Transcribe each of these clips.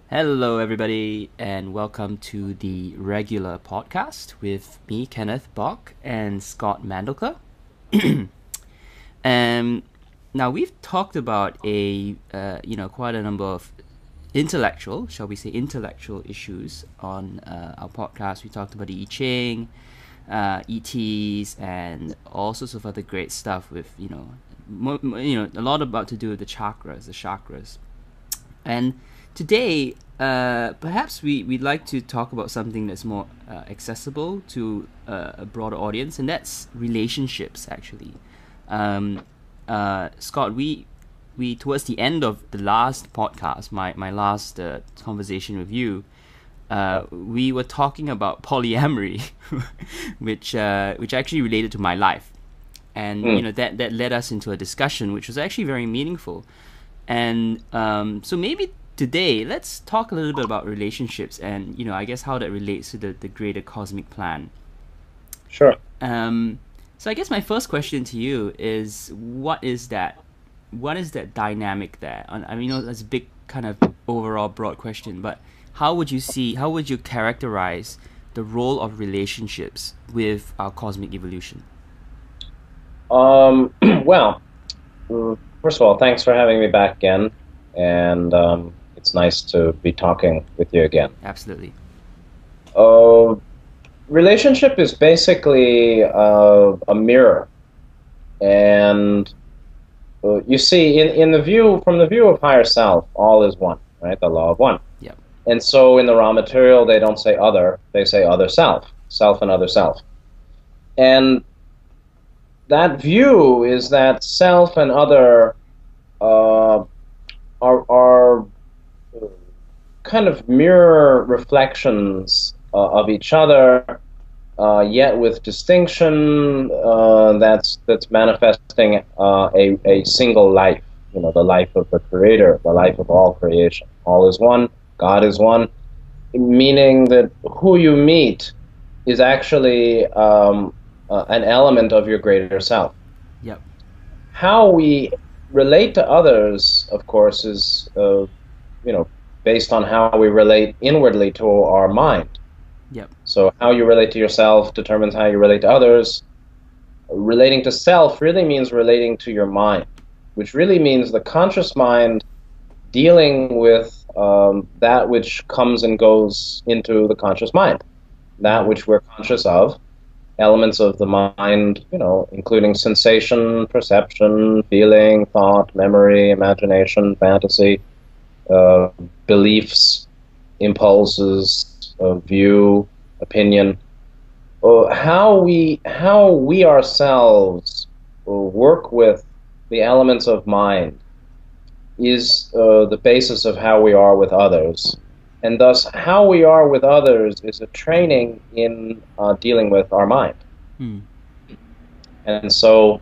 Hello, everybody, and welcome to the regular podcast with me, Kenneth Bok, and Scott Mandelker. And now we've talked about quite a number of intellectual, shall we say, intellectual issues on our podcast. We talked about the I Ching, ETs, and all sorts of other great stuff with a lot about to do with the chakras. And today, perhaps we'd like to talk about something that's more accessible to a broader audience, and that's relationships, actually. Scott, we towards the end of the last podcast, my last conversation with you, we were talking about polyamory, which actually related to my life, and that led us into a discussion which was actually very meaningful. And so maybe today, let's talk a little bit about relationships and, I guess how that relates to the greater cosmic plan. Sure. So I guess my first question to you is, what is that dynamic there? I mean, that's a big kind of overall broad question, but how would you characterize the role of relationships with our cosmic evolution? Well, first of all, thanks for having me back again, and it's nice to be talking with you again. Absolutely. Relationship is basically a mirror, and you see, from the view of higher self, all is one, right? The law of one. Yeah. And so, in the raw material, they don't say other; they say other self, self and other self, and that view is that self and other are kind of mirror reflections of each other, yet with distinction that's manifesting a single life. The life of the Creator, the life of all creation. All is one. God is one. Meaning that who you meet is actually an element of your greater self. Yep. How we relate to others, of course, is based on how we relate inwardly to our mind. Yep. So how you relate to yourself determines how you relate to others. Relating to self really means relating to your mind, which really means the conscious mind dealing with that which comes and goes into the conscious mind, that which we're conscious of. Elements of the mind, including sensation, perception, feeling, thought, memory, imagination, fantasy, beliefs, impulses, view, opinion. How we ourselves work with the elements of mind is the basis of how we are with others. And thus, how we are with others is a training in dealing with our mind. And so,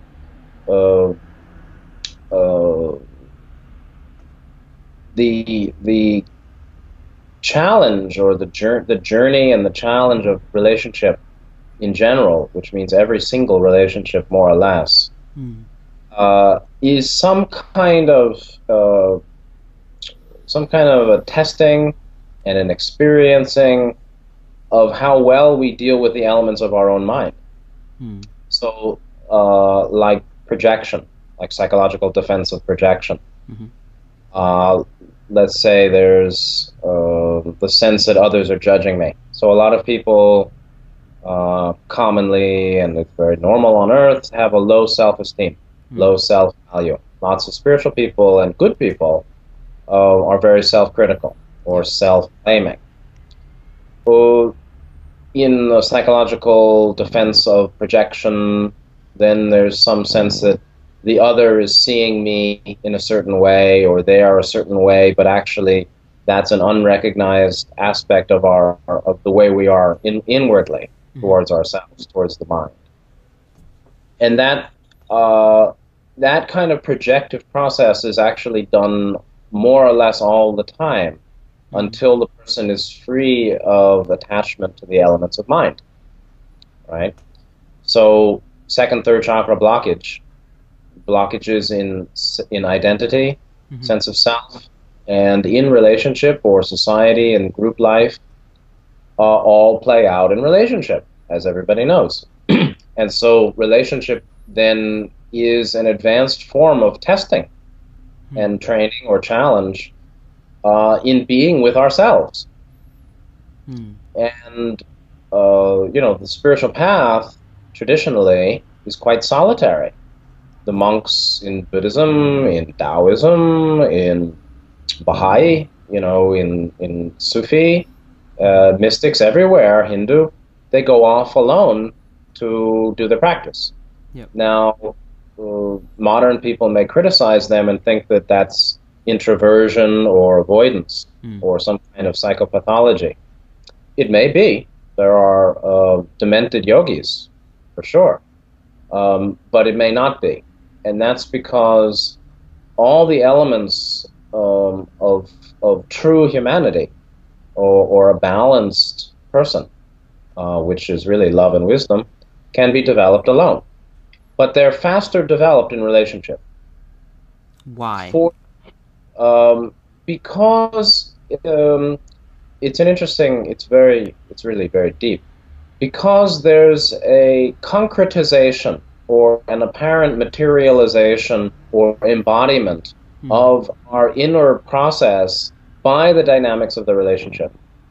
the challenge, or the journey and the challenge of relationship in general, which means every single relationship more or less, is some kind of a testing and an experiencing of how well we deal with the elements of our own mind. So, like projection, like psychological defense of projection. Let's say there's the sense that others are judging me. So a lot of people commonly, and it's very normal on Earth, have a low self-esteem, low self-value. Lots of spiritual people and good people are very self-critical or self-blaming. In the psychological defense of projection, then there's some sense that the other is seeing me in a certain way, or they are a certain way, but actually that's an unrecognized aspect of the way we are inwardly towards ourselves, towards the mind. And that kind of projective process is actually done more or less all the time, until the person is free of attachment to the elements of mind, right? So, second, third chakra blockages in identity, sense of self, and in relationship or society and group life all play out in relationship, as everybody knows. And so relationship then is an advanced form of testing and training or challenge in being with ourselves. And, the spiritual path traditionally is quite solitary. The monks in Buddhism, in Taoism, in Baha'i, in Sufi, mystics everywhere, Hindu, they go off alone to do their practice. Yep. Now, modern people may criticize them and think that that's introversion or avoidance or some kind of psychopathology. It may be. There are demented yogis, for sure. But it may not be. And that's because all the elements of true humanity or a balanced person, which is really love and wisdom, can be developed alone. But they're faster developed in relationship. Why? Because it's really very deep. Because there's a concretization or an apparent materialization or embodiment of our inner process by the dynamics of the relationship.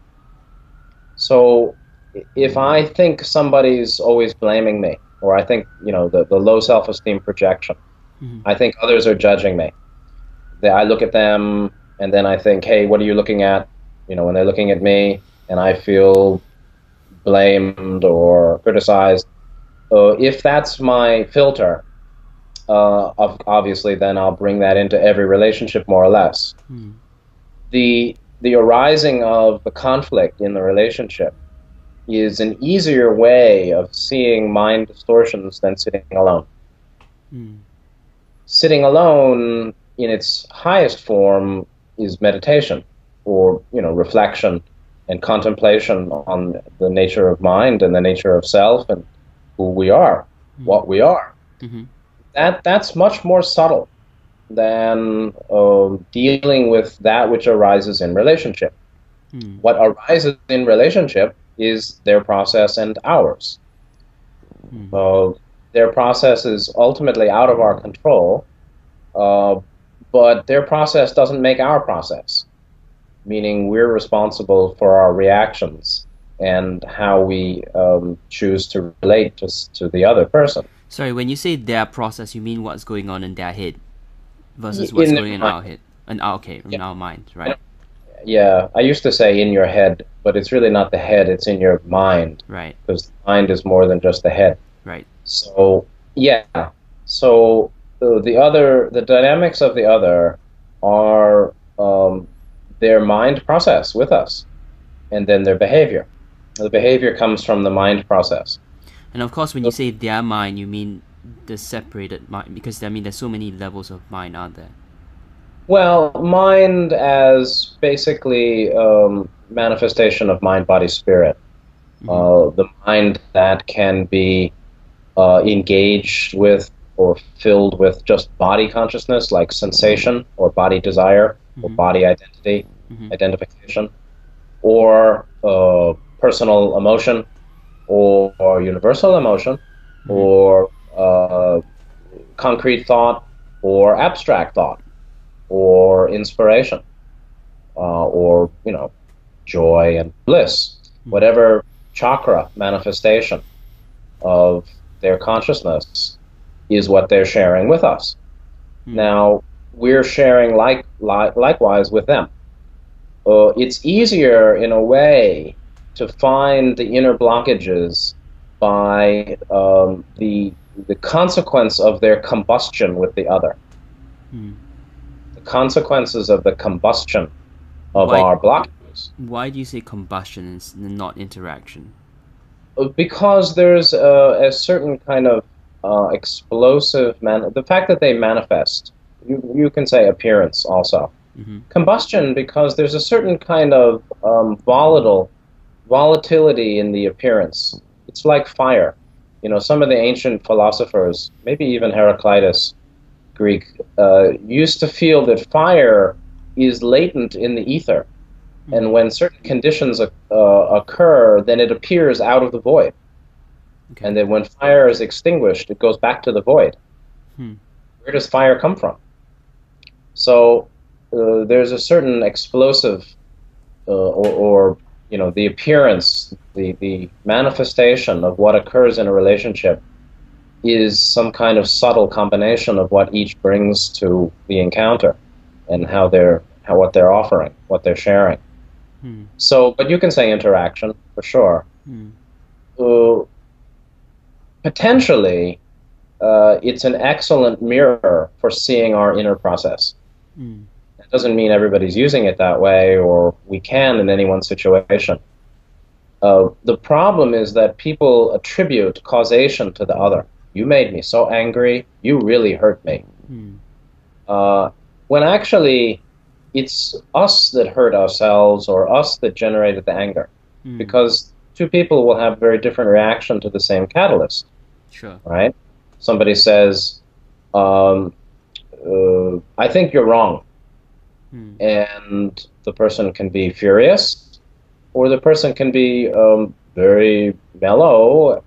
So if I think somebody's always blaming me, or I think, the low self-esteem projection, I think others are judging me. I look at them and then I think, hey, what are you looking at? When they're looking at me and I feel blamed or criticized. If that's my filter, obviously then I'll bring that into every relationship more or less. The arising of the conflict in the relationship is an easier way of seeing mind distortions than sitting alone. Sitting alone in its highest form is meditation or, reflection and contemplation on the nature of mind and the nature of self and who we are, what we are. That's much more subtle than dealing with that which arises in relationship. What arises in relationship is their process and ours. Their process is ultimately out of our control, but their process doesn't make our process, meaning we're responsible for our reactions and how we choose to relate to the other person. Sorry, when you say their process, you mean what's going on in their head versus what's going on in our head? In our mind, right? Yeah, I used to say in your head, but it's really not the head, it's in your mind. Right. Because the mind is more than just the head. Right. So, yeah. So, the dynamics of the other are their mind process with us, and then their behavior. The behavior comes from the mind process. And of course, when you say their mind, you mean the separated mind, because there's so many levels of mind, aren't there? Well, mind as basically manifestation of mind, body, spirit. The mind that can be engaged with or filled with just body consciousness, like sensation or body desire or body identity, identification, or personal emotion or universal emotion or concrete thought or abstract thought or inspiration or joy and bliss, whatever chakra manifestation of their consciousness is what they're sharing with us. Now we're sharing likewise with them. It's easier in a way to find the inner blockages by the consequence of their combustion with the other. The consequences of the combustion of our blockages. Why do you say combustion and not interaction? Because there's a certain kind of explosive the fact that they manifest. You can say appearance also. Combustion, because there's a certain kind of volatility in the appearance. It's like fire. Some of the ancient philosophers, maybe even Heraclitus, Greek, used to feel that fire is latent in the ether. Hmm. And when certain conditions occur, then it appears out of the void. Okay. And then when fire is extinguished, it goes back to the void. Hmm. Where does fire come from? So there's a certain explosive or the appearance, the manifestation of what occurs in a relationship is some kind of subtle combination of what each brings to the encounter and what they're offering, what they're sharing. Hmm. So, but you can say interaction for sure. Hmm. Potentially, it's an excellent mirror for seeing our inner process. Hmm. It doesn't mean everybody's using it that way, or we can in any one situation. The problem is that people attribute causation to the other. You made me so angry. You really hurt me. Hmm. When actually, it's us that hurt ourselves or us that generated the anger. Hmm. Because two people will have very different reaction to the same catalyst, Sure. right? Somebody says, I think you're wrong. Hmm. And the person can be furious, or the person can be very mellow,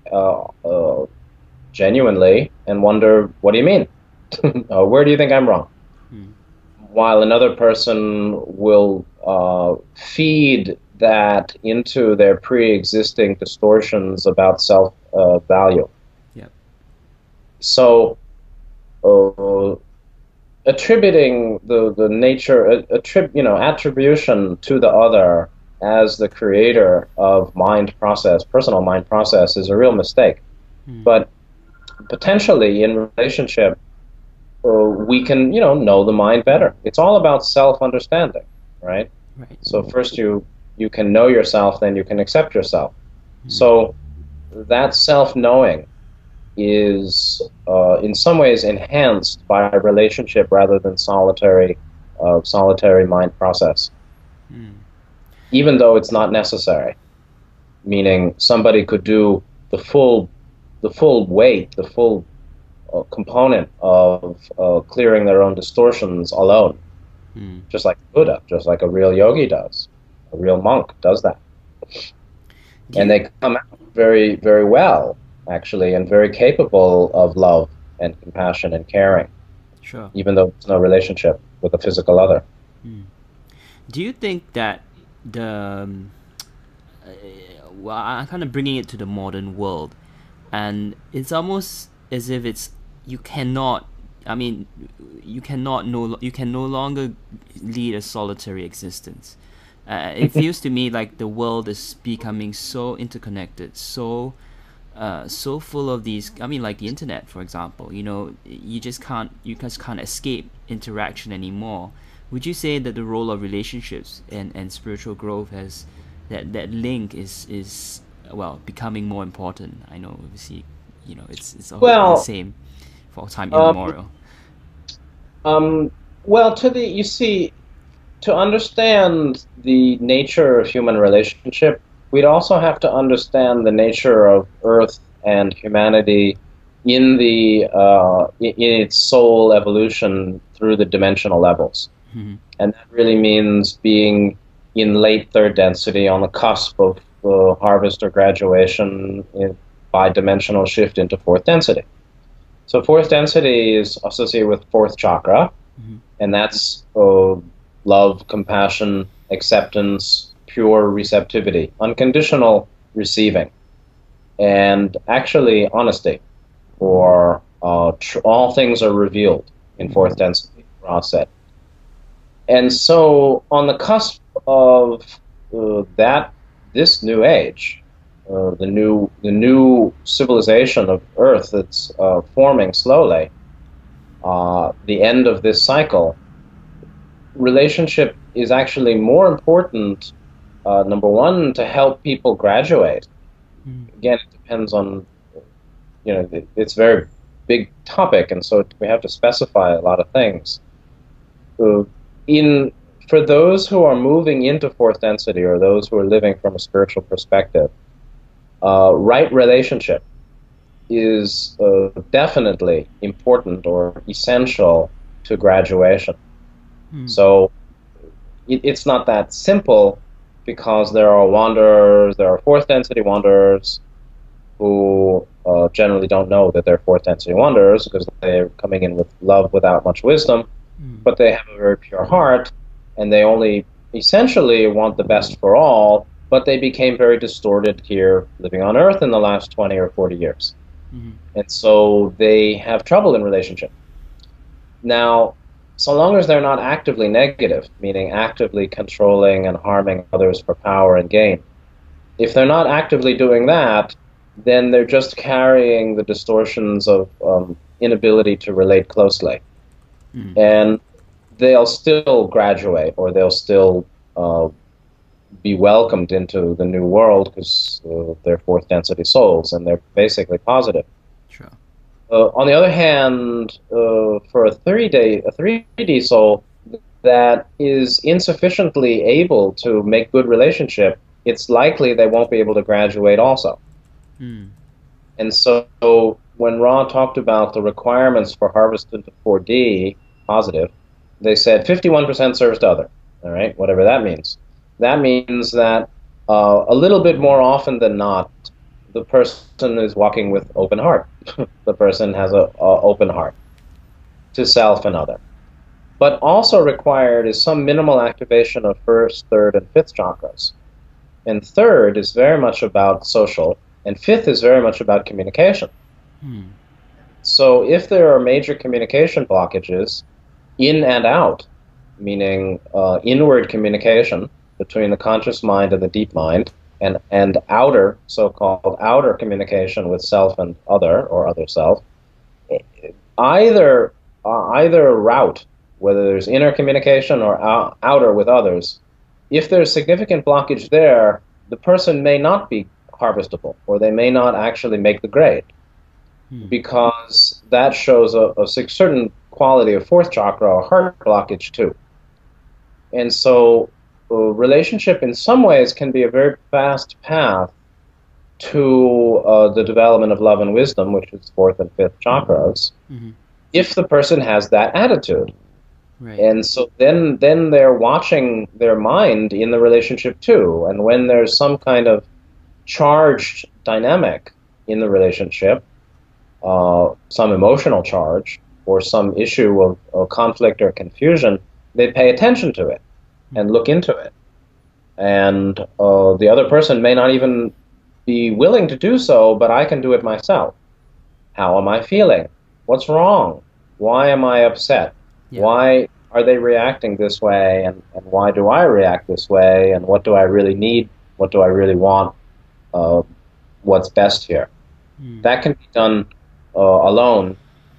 genuinely, and wonder, what do you mean? Where do you think I'm wrong? Hmm. While another person will feed that into their pre-existing distortions about self-value. Yep. So attributing the nature, attribution to the other as the creator of mind process, personal mind process, is a real mistake. Hmm. But potentially in relationship, we can, know the mind better. It's all about self-understanding, right? Right. So first you can know yourself, then you can accept yourself. Hmm. So that self-knowing is in some ways enhanced by a relationship rather than solitary mind process. Hmm. Even though it's not necessary, meaning somebody could do the full weight, the full component of clearing their own distortions alone, Hmm. just like Buddha, just like a real yogi does. A real monk does that. Do And you they come out very, very well, actually, and very capable of love and compassion and caring, Sure. even though there's no relationship with a physical other. Hmm. Do you think that the well, I'm kind of bringing it to the modern world, and it's almost as if it's you cannot. I mean, you can no longer lead a solitary existence. It feels to me like the world is becoming so interconnected, so full of these. I mean, like the internet, for example. You just can't escape interaction anymore. Would you say that the role of relationships and spiritual growth has that link is well becoming more important? I know, obviously, it's always been the Well, same for time um, immemorial. well, you see, to understand the nature of human relationship, we'd also have to understand the nature of Earth and humanity in its soul evolution through the dimensional levels. Hmm. And that really means being in late third density on the cusp of harvest or graduation by dimensional shift into fourth density. So fourth density is associated with fourth chakra, Hmm. and that's love, compassion, acceptance, pure receptivity, unconditional receiving, and actually honesty, or all things are revealed in fourth density, Ross said. And so, on the cusp of this new age, the new civilization of Earth that's forming slowly, the end of this cycle, relationship is actually more important. Number one, to help people graduate. Again, it depends on, it's a very big topic, and so we have to specify a lot of things. In For those who are moving into fourth density, or those who are living from a spiritual perspective, right relationship is definitely important or essential to graduation. So it's not that simple, because there are wanderers, there are fourth density wanderers who generally don't know that they're fourth density wanderers because they're coming in with love without much wisdom, but they have a very pure heart, and they only essentially want the best for all, but they became very distorted here living on Earth in the last 20 or 40 years. And so they have trouble in relationship. Now, so long as they're not actively negative, meaning actively controlling and harming others for power and gain, if they're not actively doing that, then they're just carrying the distortions of inability to relate closely. And they'll still graduate, or they'll still be welcomed into the new world because they're fourth density souls, and they're basically positive. Sure. On the other hand, for a 3D soul that is insufficiently able to make good relationship, it's likely they won't be able to graduate also. And so when Ra talked about the requirements for harvest into 4D, positive, they said 51% service to other, all right, whatever that means. That means that a little bit more often than not, the person is walking with open heart. The person has a open heart to self and other. But also required is some minimal activation of first, third, and fifth chakras. And third is very much about social, and fifth is very much about communication. So if there are major communication blockages, in and out, meaning inward communication between the conscious mind and the deep mind, and outer, so-called outer communication with self and other, or other self, either route, whether there's inner communication or outer with others, if there's significant blockage there, the person may not be harvestable, or they may not actually make the grade, because that shows a certain quality of fourth chakra or heart blockage too. And so relationship in some ways can be a very fast path to the development of love and wisdom, which is fourth and fifth chakras, if the person has that attitude. Right. And so then they're watching their mind in the relationship too. And when there's some kind of charged dynamic in the relationship, some emotional charge or some issue of conflict or confusion, they pay attention to it and look into it. And the other person may not even be willing to do so, but I can do it myself. How am I feeling? What's wrong? Why am I upset? Yeah. Why are they reacting this way, and why do I react this way, and what do I really need? What do I really want? What's best here? That can be done alone,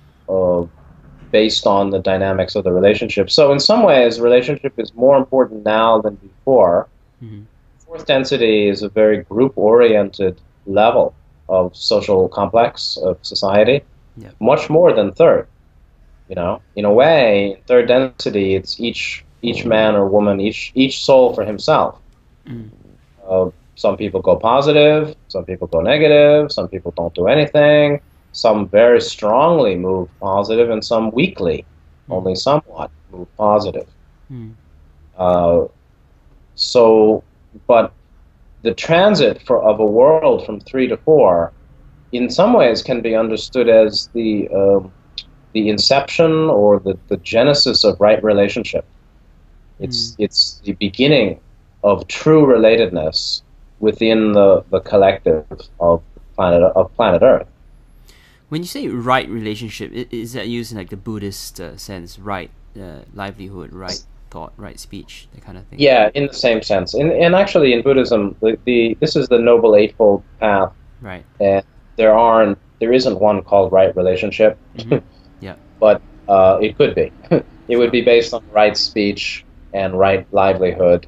based on the dynamics of the relationship. So in some ways, relationship is more important now than before. Fourth density is a very group-oriented level of social complex of society, much more than third. You know, in a way, in third density, it's each man or woman, each soul for himself. Some people go positive, some people go negative, some people don't do anything, some very strongly move positive, and some weakly, only somewhat move positive. But the transit of a world from 3 to 4, in some ways, can be understood as the inception or the genesis of right relationship. It's the beginning of true relatedness within the collective of planet Earth. When you say right relationship, is that used in like the Buddhist sense, right livelihood, right thought, right speech, that kind of thing? Yeah, in the same sense. And actually in Buddhism, this is the Noble Eightfold Path. Right. And there isn't one called right relationship. Yeah. But it could be. It would be based on right speech and right livelihood.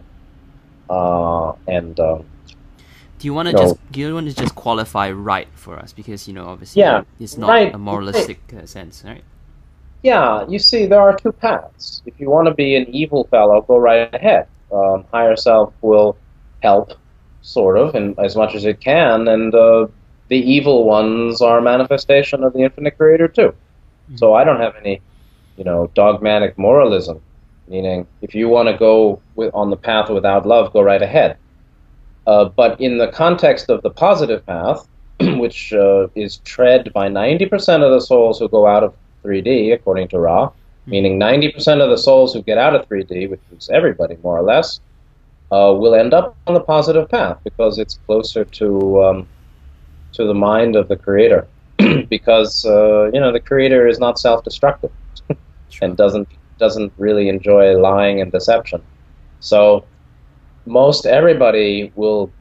Do you want to just qualify right for us, because obviously it's not right, a moralistic sense, right? Yeah, you see, there are two paths. If you want to be an evil fellow, go right ahead. Higher self will help, sort of, and as much as it can, and the evil ones are a manifestation of the infinite creator too. So I don't have any, dogmatic moralism meaning if you want to go on the path without love, go right ahead. But in the context of the positive path, which is tread by 90% of the souls who go out of 3D, according to Ra, meaning 90% of the souls who get out of 3D, which is everybody more or less, will end up on the positive path because it's closer to the mind of the Creator. Because the Creator is not self-destructive and doesn't really enjoy lying and deception. So most everybody will,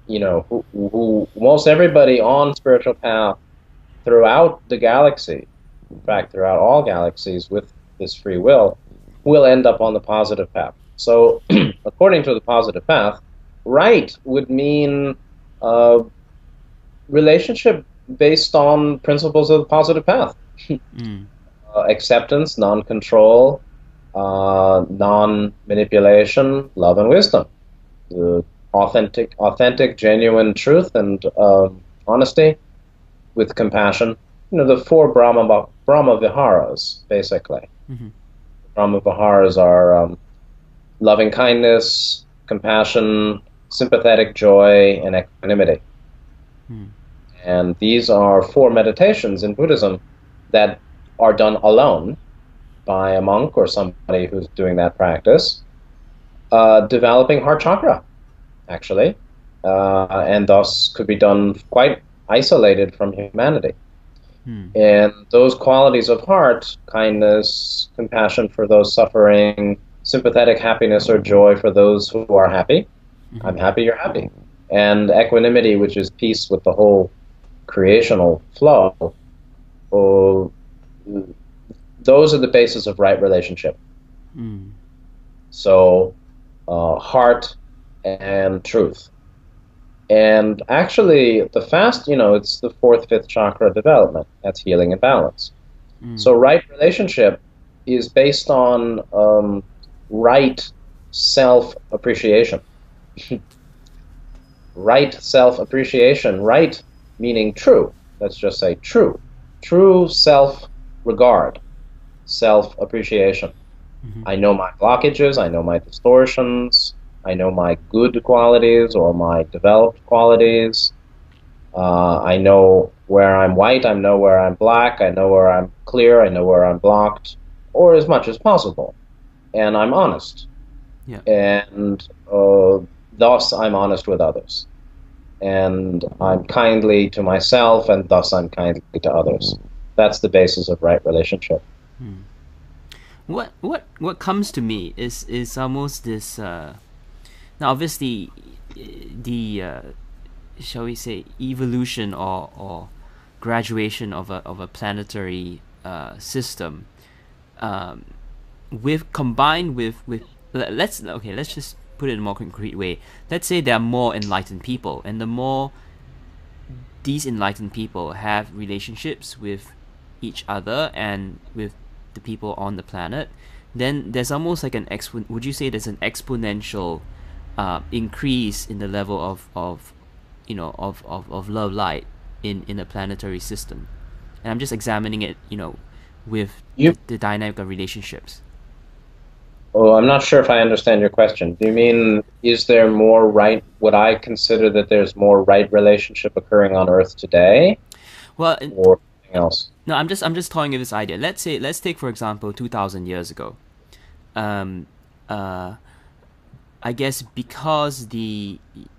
most everybody on spiritual path throughout the galaxy, in fact, throughout all galaxies with this free will end up on the positive path. So, according to the positive path, right would mean relationship based on principles of the positive path. Acceptance, non-control, non-manipulation, love and wisdom. Authentic, genuine truth and honesty with compassion. The four Brahma Viharas, basically. Brahma Viharas are loving kindness, compassion, sympathetic joy, and equanimity. And these are four meditations in Buddhism that are done alone by a monk or somebody who's doing that practice, developing heart chakra, actually, and thus could be done quite isolated from humanity. And those qualities of heart, kindness, compassion for those suffering, sympathetic happiness or joy for those who are happy, I'm happy, you're happy, and equanimity, which is peace with the whole creational flow, those are the basis of right relationship. So heart and truth. And actually, the fast, it's the fourth, fifth chakra development. That's healing and balance. So right relationship is based on right self-appreciation. Right self-appreciation, right meaning true. Let's just say true. True self-regard, self-appreciation. I know my blockages, I know my distortions, I know my good qualities or my developed qualities. I know where I'm white, I know where I'm black, I know where I'm clear, I know where I'm blocked, or as much as possible. And I'm honest. And thus I'm honest with others. And I'm kindly to myself, and thus I'm kindly to others. That's the basis of right relationship. What comes to me is almost this. Now, obviously, the shall we say evolution or graduation of a planetary system, combined with let's just put it in a more concrete way. Let's say there are more enlightened people, and the more these enlightened people have relationships with each other and with the people on the planet, then there's almost like would you say there's an exponential increase in the level of love light in a planetary system? And I'm just examining it, with the dynamic of relationships. Oh, I'm not sure if I understand your question. Do you mean, is there more right, would I consider that there's more right relationship occurring on Earth today? Well, or something else? No, I'm just toying with this idea. Let's take, for example, 2,000 years ago. I guess because the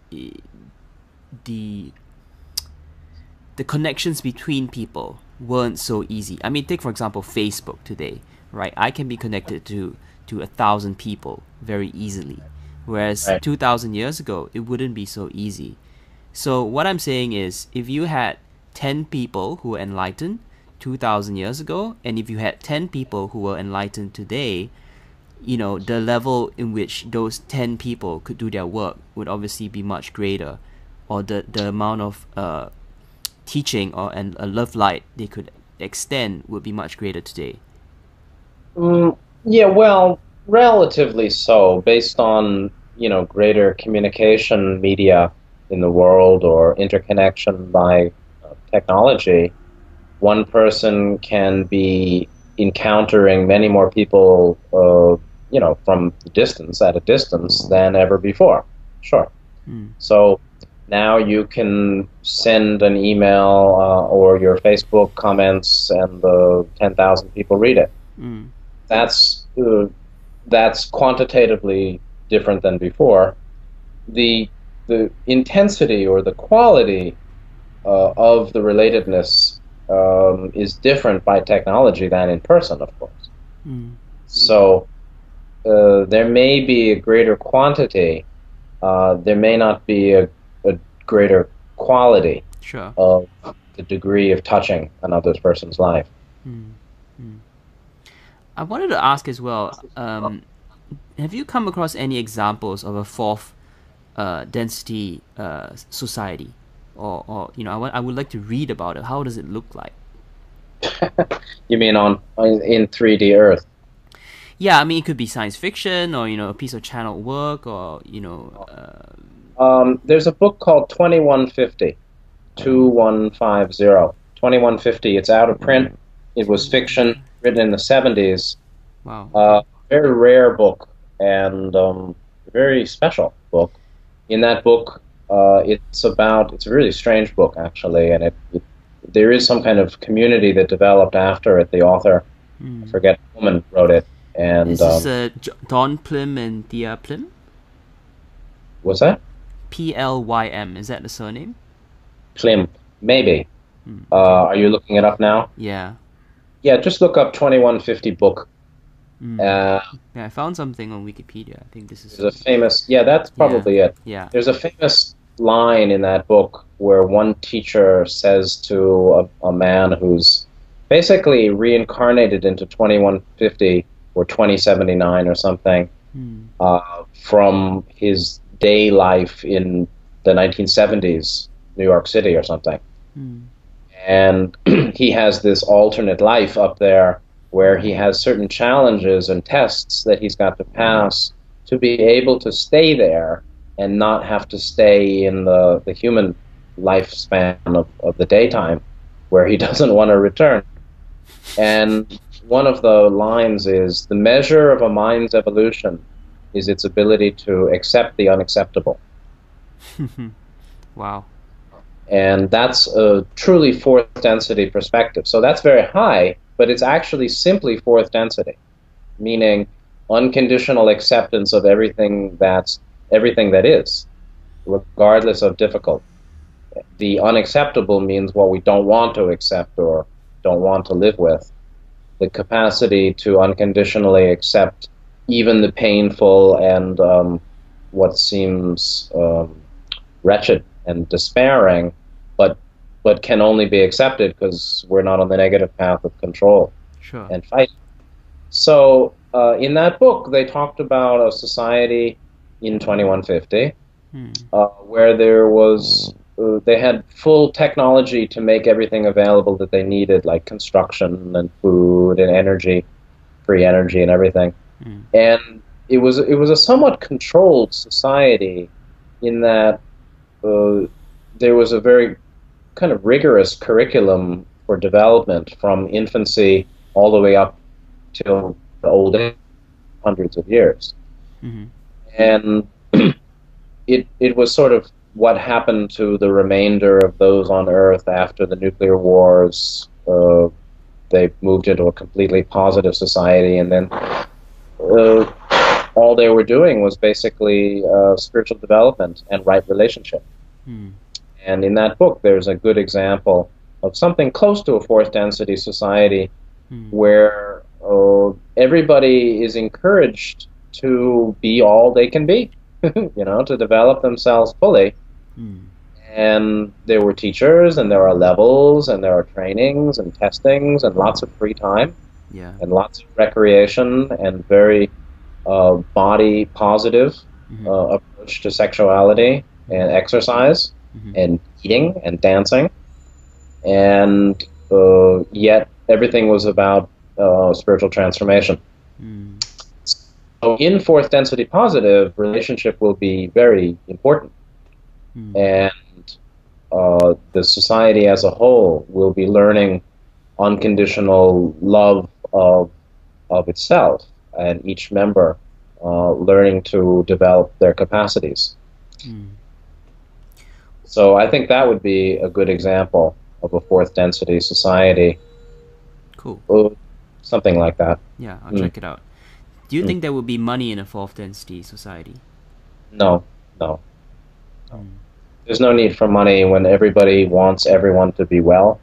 connections between people weren't so easy. I mean, take, for example, Facebook today, right? I can be connected to 1,000 people very easily, whereas 2,000 years ago it wouldn't be so easy. So what I'm saying is, if you had 10 people who were enlightened 2,000 years ago, and if you had 10 people who were enlightened today, the level in which those 10 people could do their work would obviously be much greater, or the amount of teaching and a love light they could extend would be much greater today. Yeah, well, relatively so, based on, greater communication media in the world or interconnection by technology. One person can be encountering many more people from distance, at a distance, than ever before. Sure. Mm. So now you can send an email or your Facebook comments, and 10,000 people read it. Mm. That's quantitatively different than before. The intensity or the quality of the relatedness is different by technology than in person, of course. Mm. So there may be a greater quantity. There may not be a greater quality Sure. of the degree of touching another person's life. Mm. Mm. I wanted to ask as well, have you come across any examples of a fourth density society? Or I would like to read about it. How does it look like? You mean in 3D Earth? Yeah, I mean, it could be science fiction, or a piece of channel work, or There's a book called 2150. 2150. 2150. It's out of print. It was fiction written in the 70s. Wow. Okay. Very rare book, and very special book. In that book, it's a really strange book, actually, and there is some kind of community that developed after it. The author, I forget, the woman wrote it. And Is this Don Plym and Thea Plym? What's that? Plym. Is that the surname? Plym, maybe. Are you looking it up now? Yeah. Yeah, just look up 2150 book. Yeah, I found something on Wikipedia. I think this is. There's a famous. Yeah, that's probably it. Yeah. There's a famous line in that book where one teacher says to a man who's basically reincarnated into 2150 or 2079 or something from his day life in the 1970s, New York City or something. And he has this alternate life up there where he has certain challenges and tests that he's got to pass to be able to stay there and not have to stay in the human lifespan of the daytime where he doesn't want to return. And one of the lines is, the measure of a mind's evolution is its ability to accept the unacceptable. Wow. And that's a truly fourth density perspective. So that's very high, but it's actually simply fourth density, meaning unconditional acceptance of everything that is, regardless of difficulty. The unacceptable means what we don't want to accept or don't want to live with. The capacity to unconditionally accept even the painful and what seems wretched and despairing, but can only be accepted because we're not on the negative path of control and fight. So in that book, they talked about a society in 2150 where there was they had full technology to make everything available that they needed, like construction and food and energy, free energy and everything. And it was a somewhat controlled society in that there was a very kind of rigorous curriculum for development from infancy all the way up till the old age, hundreds of years. And it was sort of what happened to the remainder of those on Earth after the nuclear wars. They moved into a completely positive society, and then all they were doing was basically spiritual development and right relationship. And in that book, there's a good example of something close to a fourth density society where everybody is encouraged to be all they can be, to develop themselves fully. And there were teachers, and there are levels, and there are trainings and testings, and lots of free time, and lots of recreation, and very body positive approach to sexuality and exercise and eating and dancing. And yet everything was about spiritual transformation. So in fourth density positive, relationship will be very important. And the society as a whole will be learning unconditional love of itself and each member learning to develop their capacities. Mm. So I think that would be a good example of a fourth density society. Cool. Something like that. Yeah, I'll check it out. Do you think there would be money in a fourth density society? No, no. There's no need for money when everybody wants everyone to be well.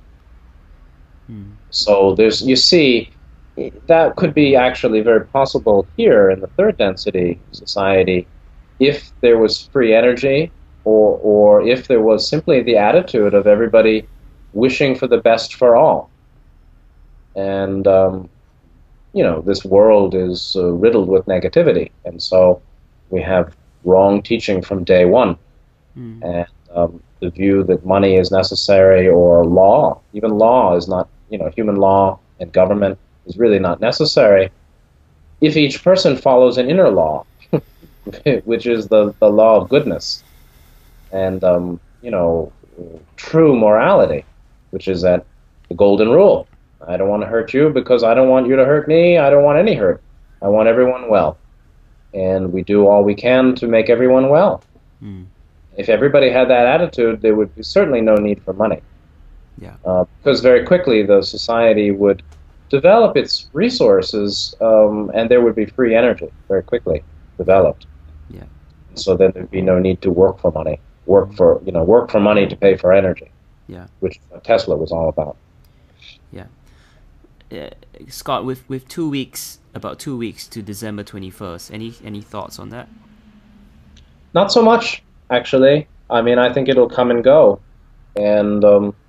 So you see, that could be actually very possible here in the third density society if there was free energy, or if there was simply the attitude of everybody wishing for the best for all. And, this world is riddled with negativity, and so we have wrong teaching from day one. And the view that money is necessary, or law, even law is not, human law and government is really not necessary if each person follows an inner law, which is the law of goodness and, true morality, which is that the golden rule. I don't want to hurt you because I don't want you to hurt me. I don't want any hurt. I want everyone well. And we do all we can to make everyone well. If everybody had that attitude, there would be certainly no need for money. Yeah. Because very quickly the society would develop its resources, and there would be free energy very quickly developed. Yeah. So then there'd be no need to work for money. Work for money to pay for energy. Yeah. Which Tesla was all about. Yeah. Scott, with about 2 weeks to December 21st, any thoughts on that? Not so much, actually. I mean, I think it'll come and go. And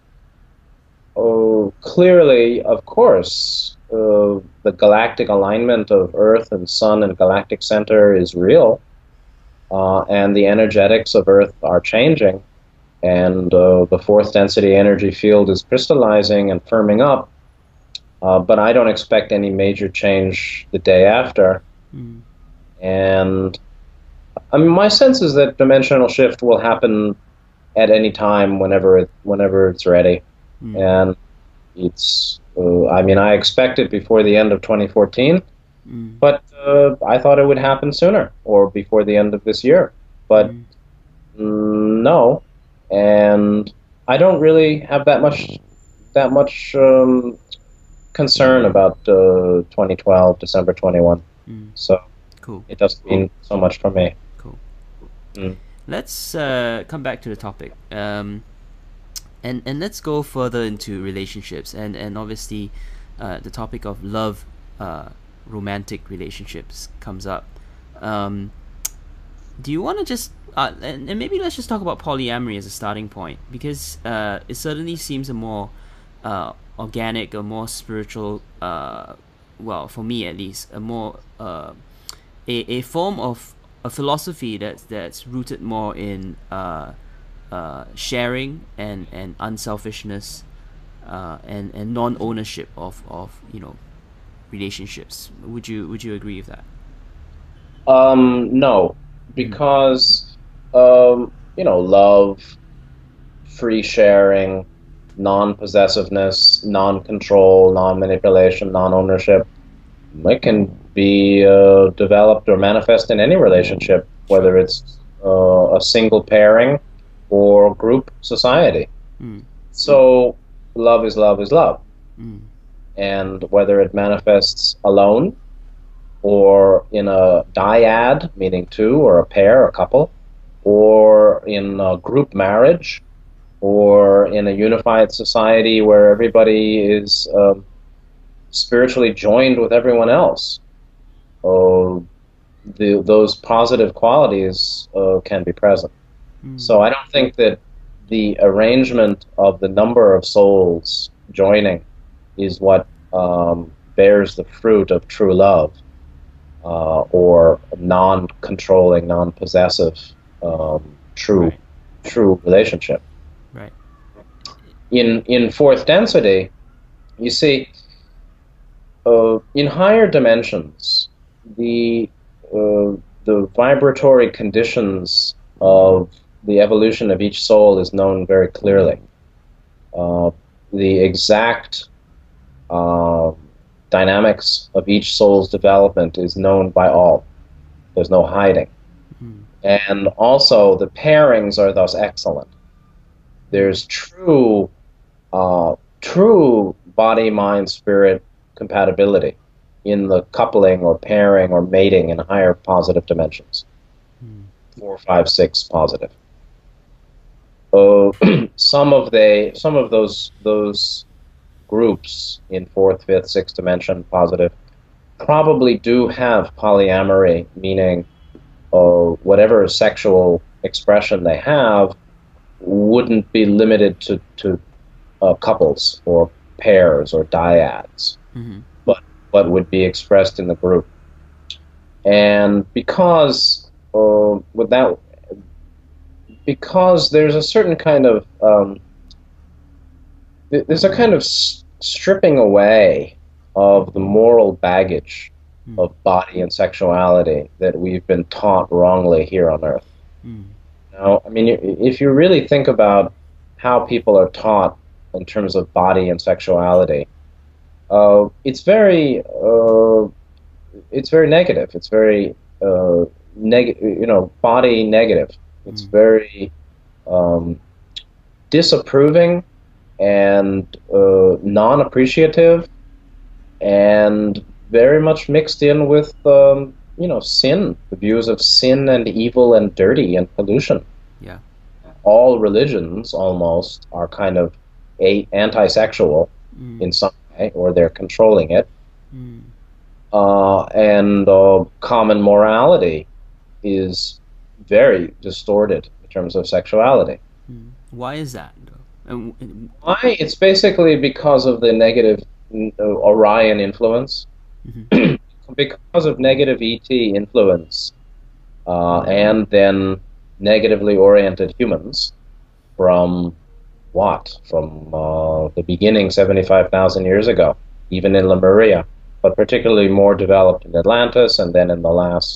clearly, of course, the galactic alignment of Earth and Sun and galactic center is real. And the energetics of Earth are changing. And the fourth density energy field is crystallizing and firming up. But I don't expect any major change the day after. And I mean, my sense is that dimensional shift will happen at any time, whenever it's ready. And it's, I expect it before the end of 2014, but I thought it would happen sooner, or before the end of this year. But no, and I don't really have that much concern about 2012, December 21. So cool. It doesn't mean so much for me. Cool. Let's come back to the topic, and let's go further into relationships, and obviously the topic of love, romantic relationships comes up. Do you want to just and maybe let's just talk about polyamory as a starting point, because it certainly seems a more organic, a more spiritual, well, for me at least, a more a form of a philosophy that's rooted more in sharing and unselfishness, and non-ownership of relationships. Would you agree with that? No, because love, free sharing, non-possessiveness, non-control, non-manipulation, non-ownership, it can be developed or manifest in any relationship, whether it's a single pairing or group society. So love is love is love. And whether it manifests alone, or in a dyad, meaning two, or a pair, a couple, or in a group marriage, or in a unified society where everybody is spiritually joined with everyone else, those positive qualities can be present. So I don't think that the arrangement of the number of souls joining is what bears the fruit of true love, or non-controlling, non-possessive, true relationship. Right. In fourth density, you see, in higher dimensions, the vibratory conditions of the evolution of each soul is known very clearly. The exact dynamics of each soul's development is known by all. There's no hiding. Mm. And also the pairings are thus excellent. There's true body, mind, spirit compatibility in the coupling or pairing or mating in higher positive dimensions. 4, 5, 6 positive. Some of those groups in 4th, 5th, 6th dimension positive probably do have polyamory, meaning whatever sexual expression they have wouldn't be limited to couples or pairs or dyads, but would be expressed in the group. And because there's a certain kind of there's a kind of stripping away of the moral baggage of body and sexuality that we've been taught wrongly here on Earth. Now, I mean, if you really think about how people are taught in terms of body and sexuality, it's very negative. It's very body negative. It's very disapproving and non-appreciative, and very much mixed in with sin, the views of sin and evil and dirty and pollution. Yeah. All religions almost are kind of anti-sexual in some way, or they're controlling it. And common morality is very distorted in terms of sexuality. Why is that, though? Why? It's basically because of the negative Orion influence. Because of negative ET influence, and then negatively oriented humans from the beginning 75,000 years ago, even in Lemuria, but particularly more developed in Atlantis, and then in the last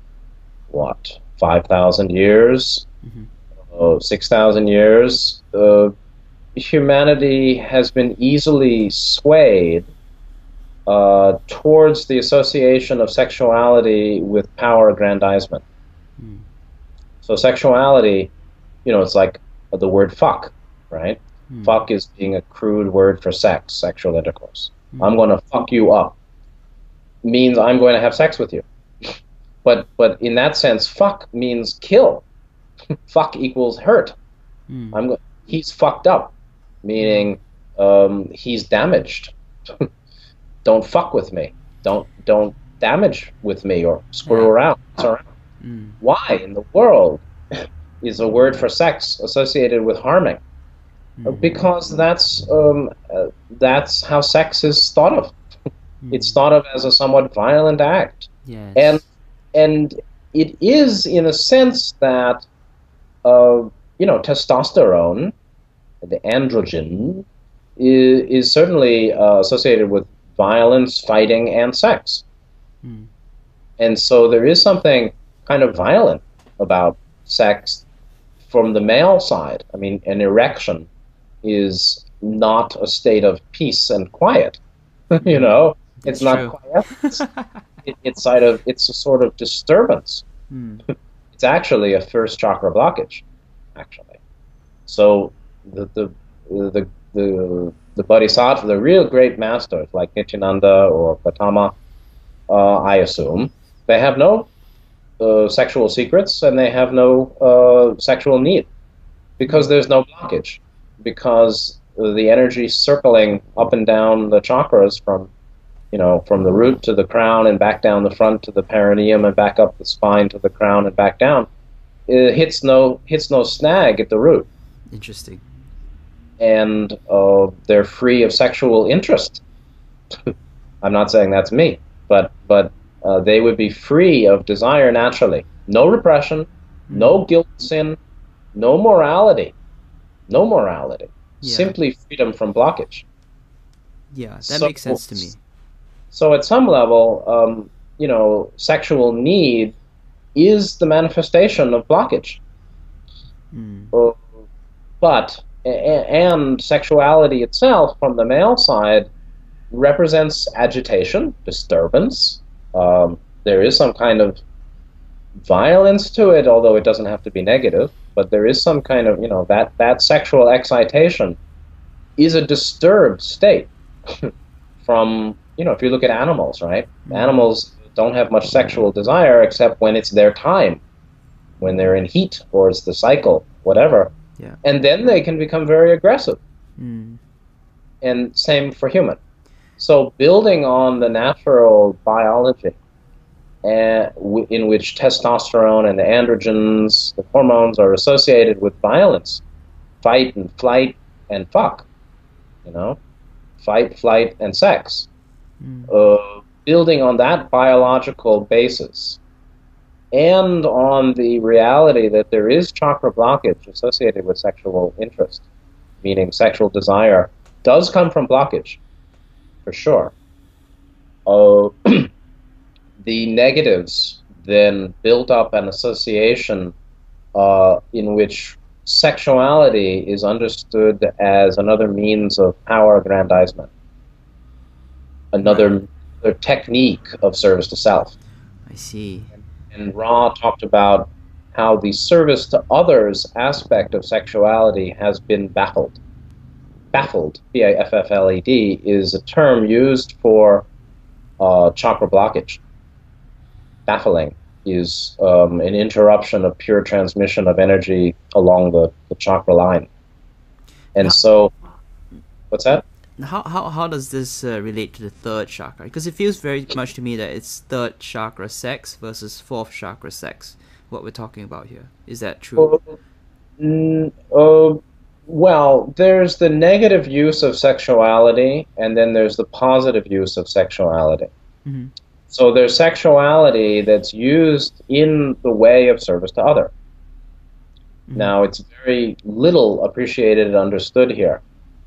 5,000 years, 6,000 years, humanity has been easily swayed towards the association of sexuality with power aggrandizement. So sexuality, it's like the word fuck, right? Fuck is being a crude word for sex, sexual intercourse. I'm going to fuck you up means I'm going to have sex with you. But in that sense, fuck means kill. Fuck equals hurt. He's fucked up, meaning he's damaged. Don't fuck with me. Don't damage with me or screw around. Why in the world is a word for sex associated with harming? Because that's how sex is thought of. It's thought of as a somewhat violent act. Yes. And it is, in a sense, that testosterone, the androgen, is certainly associated with violence, fighting, and sex. And so there is something kind of violent about sex from the male side. I mean, an erection is not a state of peace and quiet. It's not true. quiet. It's a sort of disturbance. It's actually a first chakra blockage, actually. So the bodhisattva, the real great masters like Nityananda or Gautama, I assume, they have no sexual secrets, and they have no sexual need, because there's no blockage, because the energy circling up and down the chakras from the root to the crown and back down the front to the perineum and back up the spine to the crown and back down, it hits no snag at the root. Interesting. And they're free of sexual interest. I'm not saying that's me, but they would be free of desire naturally. No repression, no guilt, sin, no morality. Simply freedom from blockage. Yeah, that makes sense to me. So at some level, sexual need is the manifestation of blockage. And sexuality itself, from the male side, represents agitation, disturbance. There is some kind of violence to it, although it doesn't have to be negative, but there is some kind of, that sexual excitation is a disturbed state from, if you look at animals, right? Animals don't have much sexual desire except when it's their time, when they're in heat or it's the cycle, whatever. Yeah. And then they can become very aggressive. Mm. And same for human. So building on the natural biology in which testosterone and the androgens, the hormones, are associated with violence, fight and flight and fuck, fight, flight, and sex. Building on that biological basis and on the reality that there is chakra blockage associated with sexual interest, meaning sexual desire, does come from blockage, for sure. The negatives then build up an association in which sexuality is understood as another means of power aggrandizement, another technique of service to self. I see. And Ra talked about how the service to others aspect of sexuality has been baffled. Baffled, B-A-F-F-L-E-D, is a term used for chakra blockage. Baffling is an interruption of pure transmission of energy along the chakra line. And so, what's that? How does this relate to the third chakra? Because it feels very much to me that it's third chakra sex versus fourth chakra sex, what we're talking about here. Is that true? Well, there's the negative use of sexuality, and then there's the positive use of sexuality. Mm-hmm. So there's sexuality that's used in the way of service to other. Mm-hmm. Now, it's very little appreciated and understood here.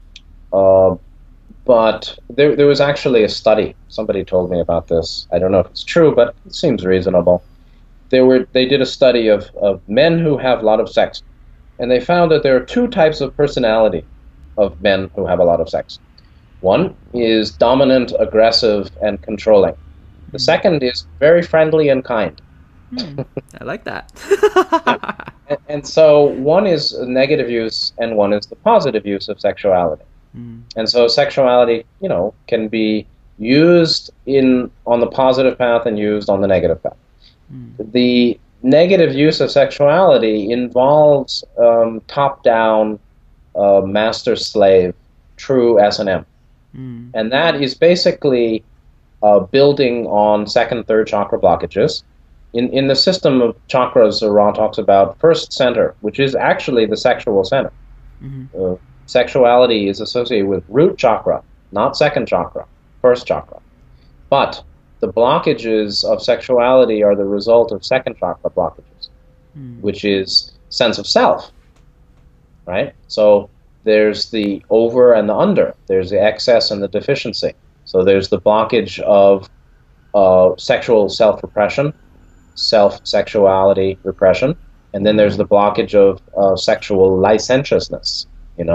But there was actually a study. Somebody told me about this. I don't know if it's true, but it seems reasonable. They did a study of men who have a lot of sex, and they found that there are two types of personality of men who have a lot of sex. One is dominant, aggressive, and controlling. The second is very friendly and kind. I like that. and so one is a negative use and one is the positive use of sexuality. And so sexuality, can be used on the positive path and used on the negative path. The negative use of sexuality involves top-down, master-slave, true S&M. And that is basically building on second, third chakra blockages. In the system of chakras, Ra talks about first center, which is actually the sexual center. Sexuality is associated with root chakra, not second chakra, first chakra. But the blockages of sexuality are the result of second chakra blockages, which is sense of self, right? So there's the over and the under. There's the excess and the deficiency. So there's the blockage of sexual self-repression, self-sexuality repression, and then there's the blockage of sexual licentiousness,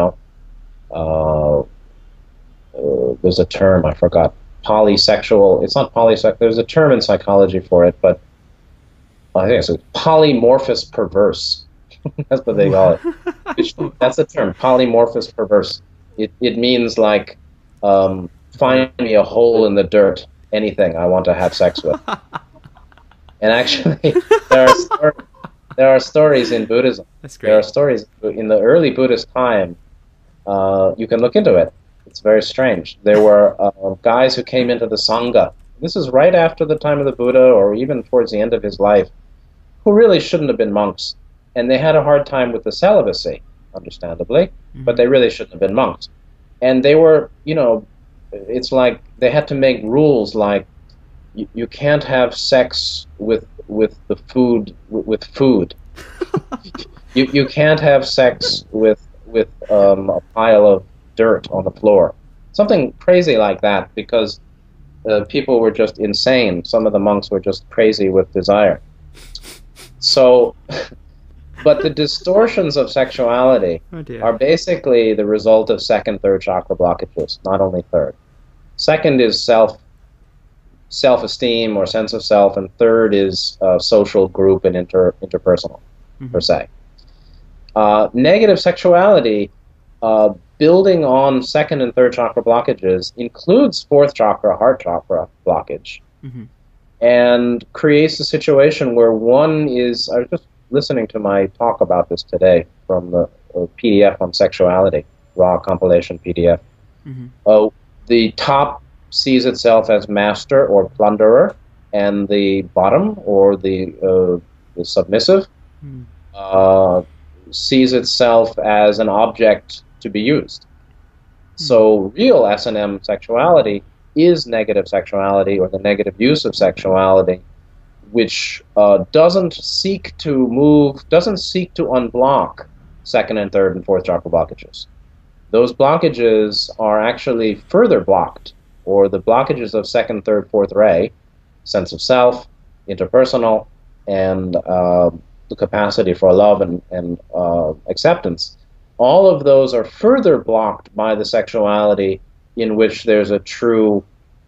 there's a term, I forgot, polysexual, it's not polysexual, there's a term in psychology for it, but I think it's polymorphous perverse. That's what they call it. That's the term, polymorphous perverse. It means like, find me a hole in the dirt, anything I want to have sex with. And actually, there are stories in Buddhism. That's great. There are stories in the early Buddhist time. You can look into it. It's very strange. There were guys who came into the Sangha. This is right after the time of the Buddha, or even towards the end of his life, who really shouldn't have been monks. And they had a hard time with the celibacy, understandably, but they really shouldn't have been monks. And they were, it's like they had to make rules like you can't have sex with the food, with food. You can't have sex with a pile of dirt on the floor. Something crazy like that, because people were just insane. Some of the monks were just crazy with desire. So, but the distortions of sexuality are basically the result of second, third chakra blockages, not only third. Second is self-esteem or sense of self, and third is social, group, and interpersonal, per se. Negative sexuality, building on second and third chakra blockages, includes fourth chakra, heart chakra blockage, and creates a situation where one is, I was just listening to my talk about this today from the PDF on sexuality, raw compilation PDF. The top sees itself as master or plunderer, and the bottom, or the submissive, sees itself as an object to be used. So real S&M sexuality is negative sexuality, or the negative use of sexuality, which doesn't seek to unblock second and third and fourth chakra blockages. Those blockages are actually further blocked, or the blockages of second, third, fourth ray, sense of self, interpersonal, and the capacity for love and acceptance. All of those are further blocked by the sexuality in which there's a true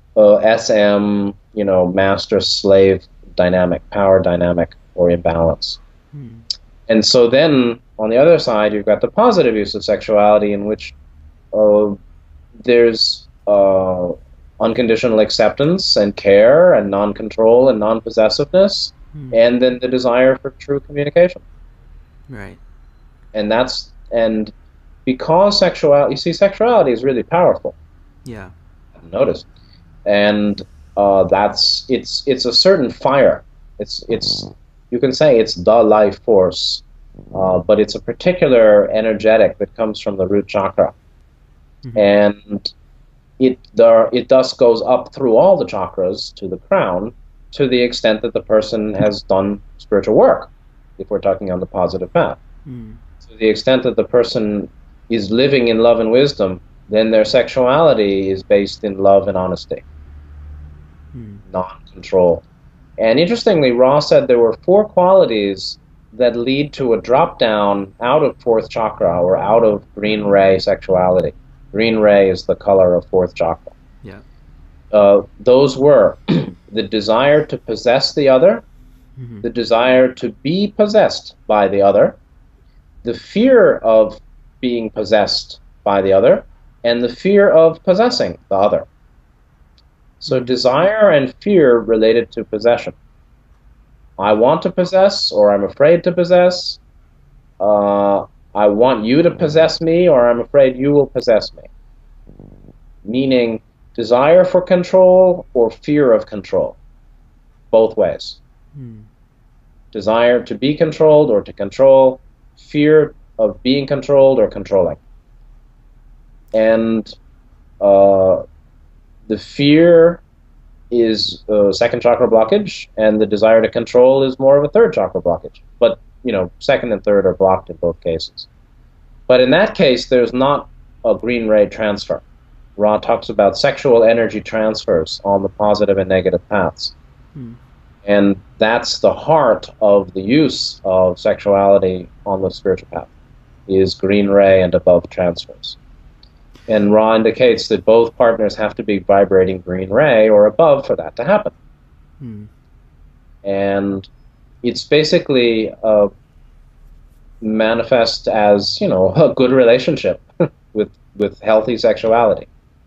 SM, master-slave dynamic, power dynamic, or imbalance. And so then, on the other side, you've got the positive use of sexuality, in which there's unconditional acceptance and care and non-control and non-possessiveness, and then the desire for true communication. Right. And because sexuality is really powerful. Yeah. I've noticed. And it's a certain fire. It's you can say it's the life force, but it's a particular energetic that comes from the root chakra. And it thus goes up through all the chakras to the crown, to the extent that the person has done spiritual work, if we're talking on the positive path. To the extent that the person is living in love and wisdom, then their sexuality is based in love and honesty, non-control. And interestingly, Ra said there were 4 qualities that lead to a drop down out of fourth chakra, or out of green ray sexuality. Green ray is the color of fourth chakra. Yeah. Those were the desire to possess the other, the desire to be possessed by the other, the fear of being possessed by the other, and the fear of possessing the other. So desire and fear related to possession. I want to possess, or I'm afraid to possess. I want you to possess me, or I'm afraid you will possess me. Meaning desire for control or fear of control. Both ways. Desire to be controlled or to control, fear of being controlled or controlling. And the fear is second chakra blockage, and the desire to control is more of a third chakra blockage. But, second and third are blocked in both cases. But in that case, there's not a green ray transfer. Ra talks about sexual energy transfers on the positive and negative paths. And that's the heart of the use of sexuality on the spiritual path, is green ray and above transfers. And Ra indicates that both partners have to be vibrating green ray or above for that to happen. And it's basically manifest as, a good relationship with healthy sexuality.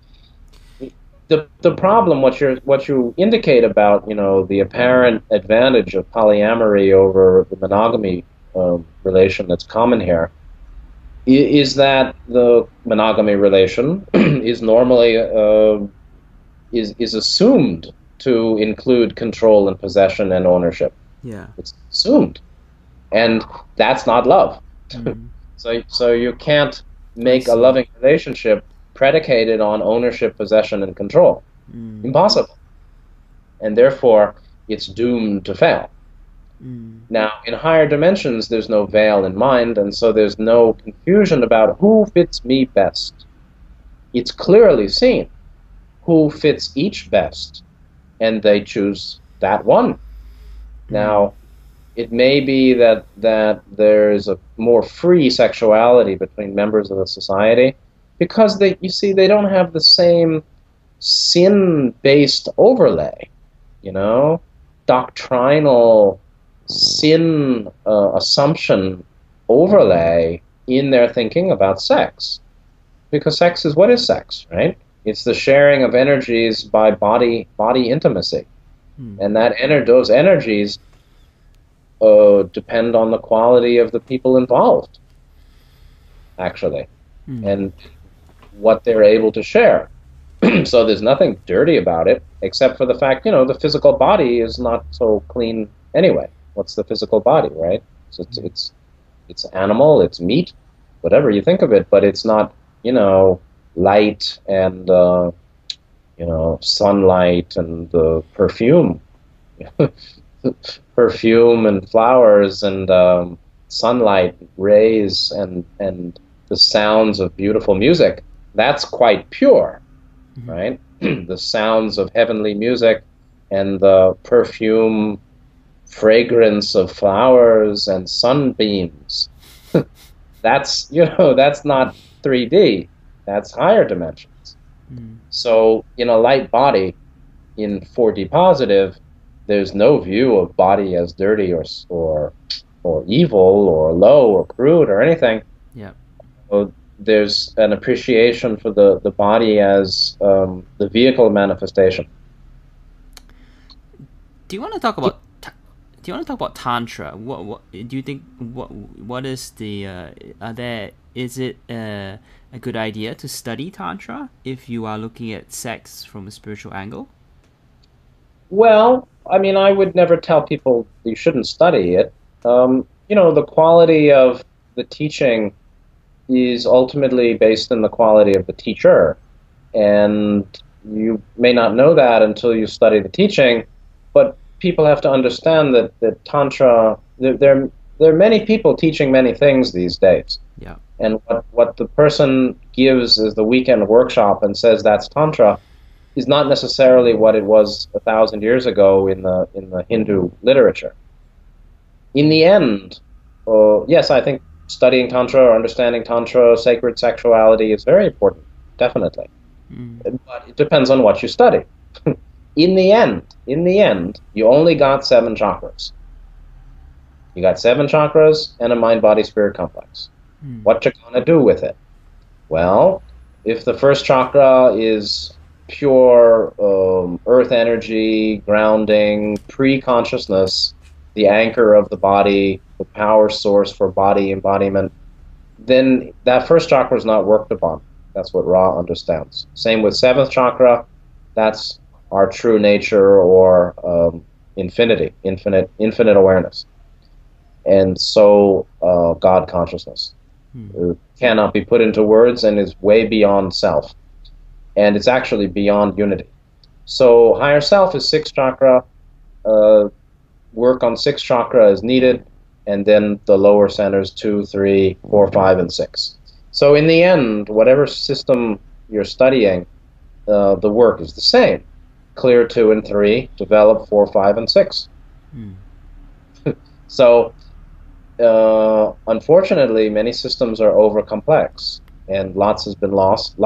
The problem, what you indicate about, the apparent advantage of polyamory over the monogamy relation that's common here, is that the monogamy relation is normally is assumed to include control and possession and ownership. Yeah, it's assumed, and that's not love. So you can't make a loving relationship predicated on ownership, possession, and control. Impossible. And therefore, it's doomed to fail. Now, in higher dimensions, there's no veil in mind, and so there's no confusion about who fits me best. It's clearly seen who fits each best, and they choose that one. Now, it may be that there's a more free sexuality between members of a society, because they don't have the same sin-based overlay doctrinal sin assumption overlay in their thinking about sex. Because sex is, what is sex, right? It's the sharing of energies by body intimacy. And those energies depend on the quality of the people involved, actually, and what they're able to share. So there's nothing dirty about it, except for the fact, the physical body is not so clean anyway. What's the physical body, right? So it's animal, it's meat, whatever you think of it, but it's not, light and, sunlight and perfume. Perfume and flowers and sunlight rays and the sounds of beautiful music. That's quite pure, right? The sounds of heavenly music and the perfume fragrance of flowers and sunbeams. That's not 3D. That's higher dimensions. So in a light body, in 4D positive, there's no view of body as dirty or evil or low or crude or anything. Yeah. So there's an appreciation for the body as the vehicle of manifestation. Do you want to talk about Tantra? What do you think? What is the? Is it a good idea to study Tantra if you are looking at sex from a spiritual angle? Well, I mean, I would never tell people you shouldn't study it. The quality of the teaching is ultimately based in the quality of the teacher. And you may not know that until you study the teaching, but people have to understand that Tantra, there are many people teaching many things these days. Yeah. And what the person gives as the weekend workshop and says that's Tantra is not necessarily what it was 1,000 years ago in the Hindu literature. In the end, yes, I think studying Tantra or understanding Tantra, sacred sexuality is very important, definitely. But it depends on what you study. In the end, you only got 7 chakras. You got 7 chakras and a mind-body-spirit complex. What you gonna do with it? Well, if the first chakra is pure earth energy, grounding, pre-consciousness, the anchor of the body, the power source for body embodiment, then that first chakra is not worked upon. That's what Ra understands. Same with 7th chakra. That's our true nature or infinite awareness. And so God consciousness cannot be put into words and is way beyond self. And it's actually beyond unity. So higher self is 6th chakra. Work on 6th chakra is needed. And then the lower centers 2, 3, 4, 5, and 6. So in the end, whatever system you're studying, the work is the same. Clear 2 and 3, develop 4, 5, and 6. So unfortunately, many systems are over complex, and lots has been lost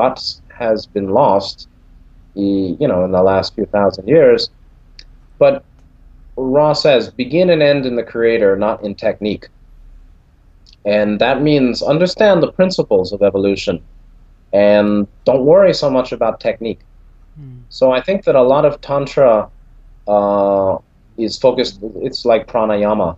in the last few thousand years. But Ra says, begin and end in the creator, not in technique. And that means understand the principles of evolution and don't worry so much about technique. So I think that a lot of Tantra is focused, it's like pranayama,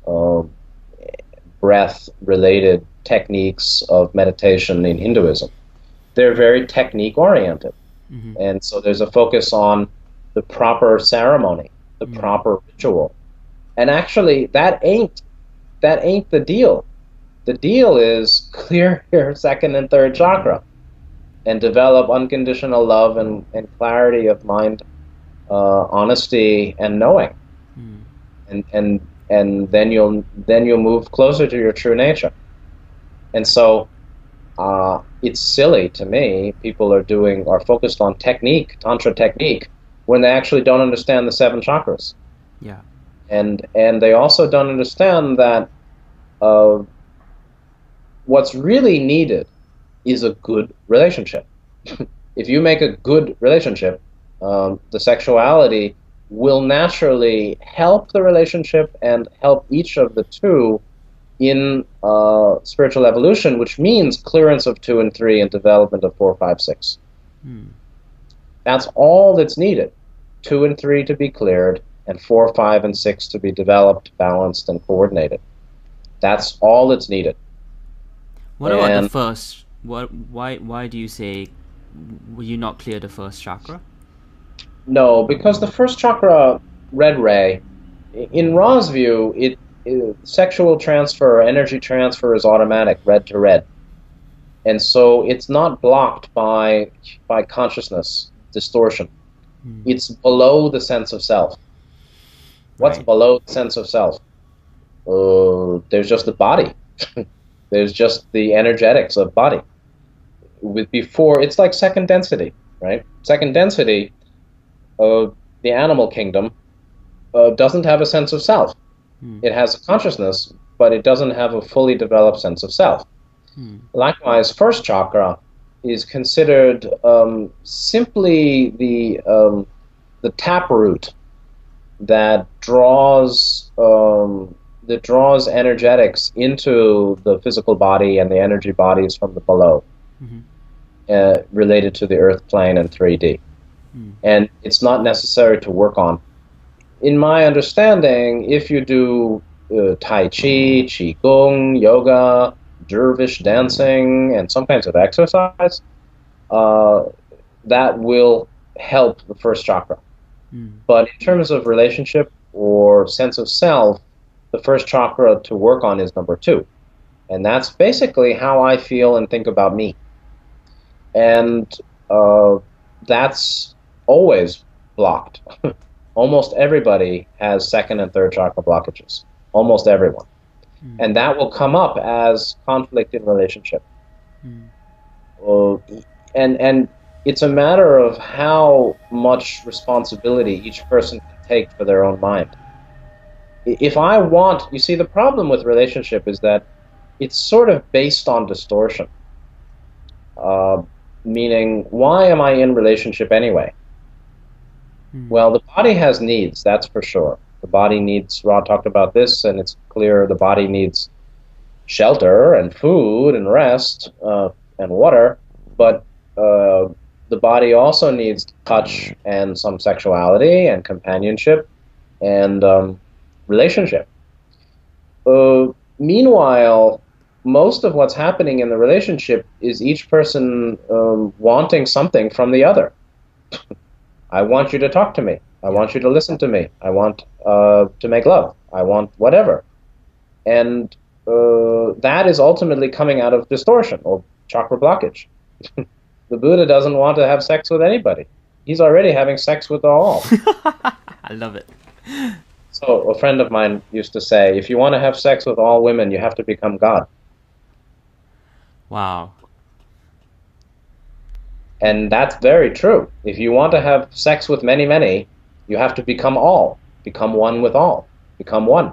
breath-related techniques of meditation in Hinduism. They're very technique-oriented. And so there's a focus on the proper ceremony, the proper ritual. And actually, that ain't the deal. The deal is clear your 2nd and 3rd chakra and develop unconditional love and clarity of mind, honesty and knowing. And then you'll move closer to your true nature. And so it's silly to me, people are focused on technique, Tantra technique, when they actually don't understand the 7 chakras. Yeah. And they also don't understand that what's really needed is a good relationship. If you make a good relationship, the sexuality will naturally help the relationship and help each of the two in spiritual evolution, which means clearance of 2 and 3 and development of 4, 5, 6. That's all that's needed. 2 and 3 to be cleared, and 4, 5, and 6 to be developed, balanced, and coordinated. That's all that's needed. What about the first? Why do you say will you not clear the first chakra? No, because the first chakra, red ray, in Ra's view, sexual transfer, energy transfer is automatic, red to red. And so it's not blocked by consciousness, distortion. It's below the sense of self. What's below the sense of self? There's just the body. There's just the energetics of body. It's like second density, right? Second density, the animal kingdom, doesn't have a sense of self. It has a consciousness, but it doesn't have a fully developed sense of self. Likewise, first chakra is considered simply the taproot that draws energetics into the physical body and the energy bodies from the below, related to the earth plane and 3D. And it's not necessary to work on. In my understanding, if you do Tai Chi, Qigong, yoga, dervish dancing, and some kinds of exercise, that will help the first chakra. But in terms of relationship or sense of self, the first chakra to work on is number 2. And that's basically how I feel and think about me. And that's always blocked. Almost everybody has second and third chakra blockages. Almost everyone. And that will come up as conflict in relationship. And it's a matter of how much responsibility each person can take for their own mind. If I want, you see, the problem with relationship is that it's sort of based on distortion. Meaning, why am I in relationship anyway? Well, the body has needs, that's for sure. The body needs, Rod talked about this, and it's clear the body needs shelter and food and rest and water, but the body also needs touch and some sexuality and companionship and relationship. Meanwhile, most of what's happening in the relationship is each person wanting something from the other. I want you to talk to me. I want you to listen to me. I want to make love. I want whatever. And that is ultimately coming out of distortion or chakra blockage. The Buddha doesn't want to have sex with anybody. He's already having sex with all. I love it. So a friend of mine used to say, if you want to have sex with all women, you have to become God. Wow. And that's very true. If you want to have sex with many, many, you have to become all. Become one with all. Become one.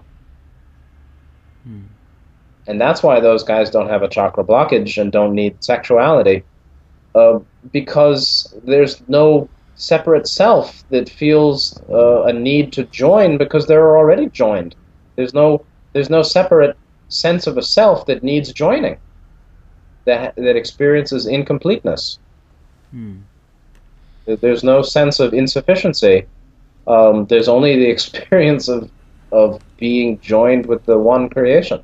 And that's why those guys don't have a chakra blockage and don't need sexuality. Because there's no separate self that feels a need to join because they're already joined. There's no separate sense of a self that needs joining, that experiences incompleteness. There's no sense of insufficiency. There's only the experience of being joined with the one creation,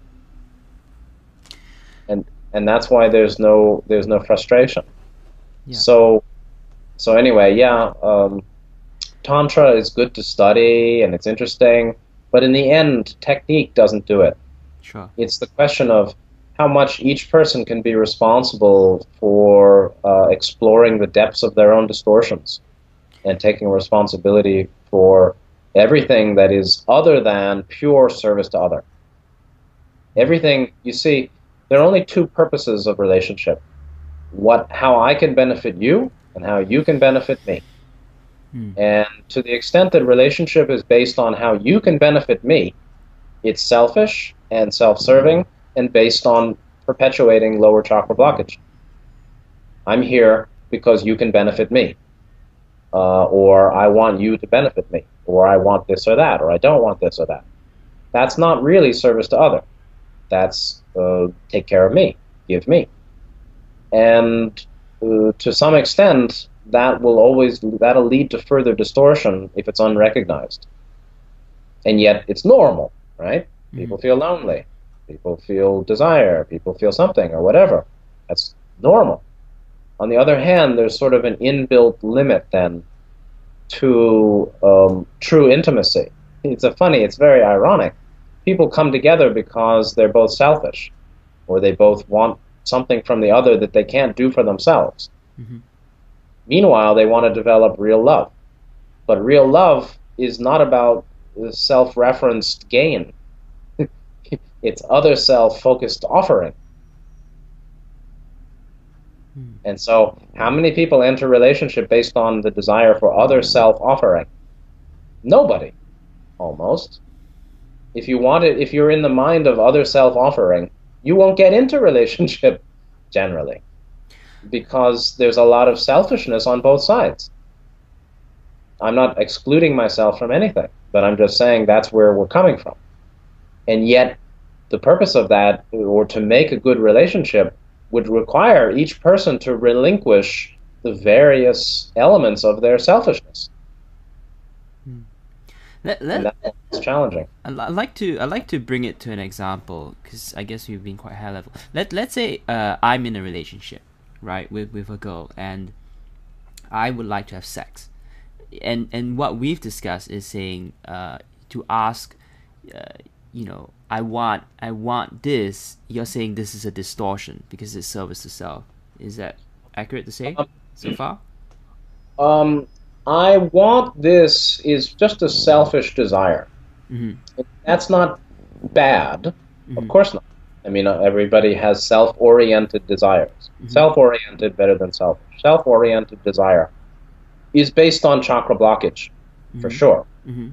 and that's why there's no frustration. Yeah. So anyway, yeah, Tantra is good to study and it's interesting, but in the end, technique doesn't do it. Sure. It's the question of how much each person can be responsible for exploring the depths of their own distortions and taking responsibility for everything that is other than pure service to other. Everything, you see, there are only 2 purposes of relationship. How I can benefit you and how you can benefit me. And to the extent that relationship is based on how you can benefit me, it's selfish and self-serving and based on perpetuating lower chakra blockage. I'm here because you can benefit me, or I want you to benefit me, or I want this or that, or I don't want this or that. That's not really service to other. That's take care of me, give me. And to some extent, that'll lead to further distortion if it's unrecognized. And yet it's normal, right? Mm-hmm. People feel lonely, people feel desire, people feel something or whatever. That's normal. On the other hand, there's sort of an inbuilt limit then to true intimacy. It's very ironic. People come together because they're both selfish, or they both want something from the other that they can't do for themselves. Mm-hmm. Meanwhile, they want to develop real love. But real love is not about self-referenced gain. It's other self-focused offering. And so, how many people enter a relationship based on the desire for other self-offering? Nobody, almost. If you're in the mind of other self-offering, you won't get into relationship generally, because there's a lot of selfishness on both sides. I'm not excluding myself from anything, but I'm just saying that's where we're coming from. And yet, the purpose of that, or to make a good relationship, would require each person to relinquish the various elements of their selfishness. And that's challenging. I'd like to bring it to an example, because I guess we've been quite high level. Let's say I'm in a relationship, right, with a girl, and I would like to have sex, and what we've discussed is saying to ask, I want this. You're saying this is a distortion because it's service to self. Is that accurate to say so far? I want this is just a selfish desire. Mm-hmm. That's not bad. Mm-hmm. Of course not. I mean, everybody has self-oriented desires. Mm-hmm. Self-oriented better than selfish. Self-oriented desire is based on chakra blockage, mm-hmm. for sure. Mm-hmm.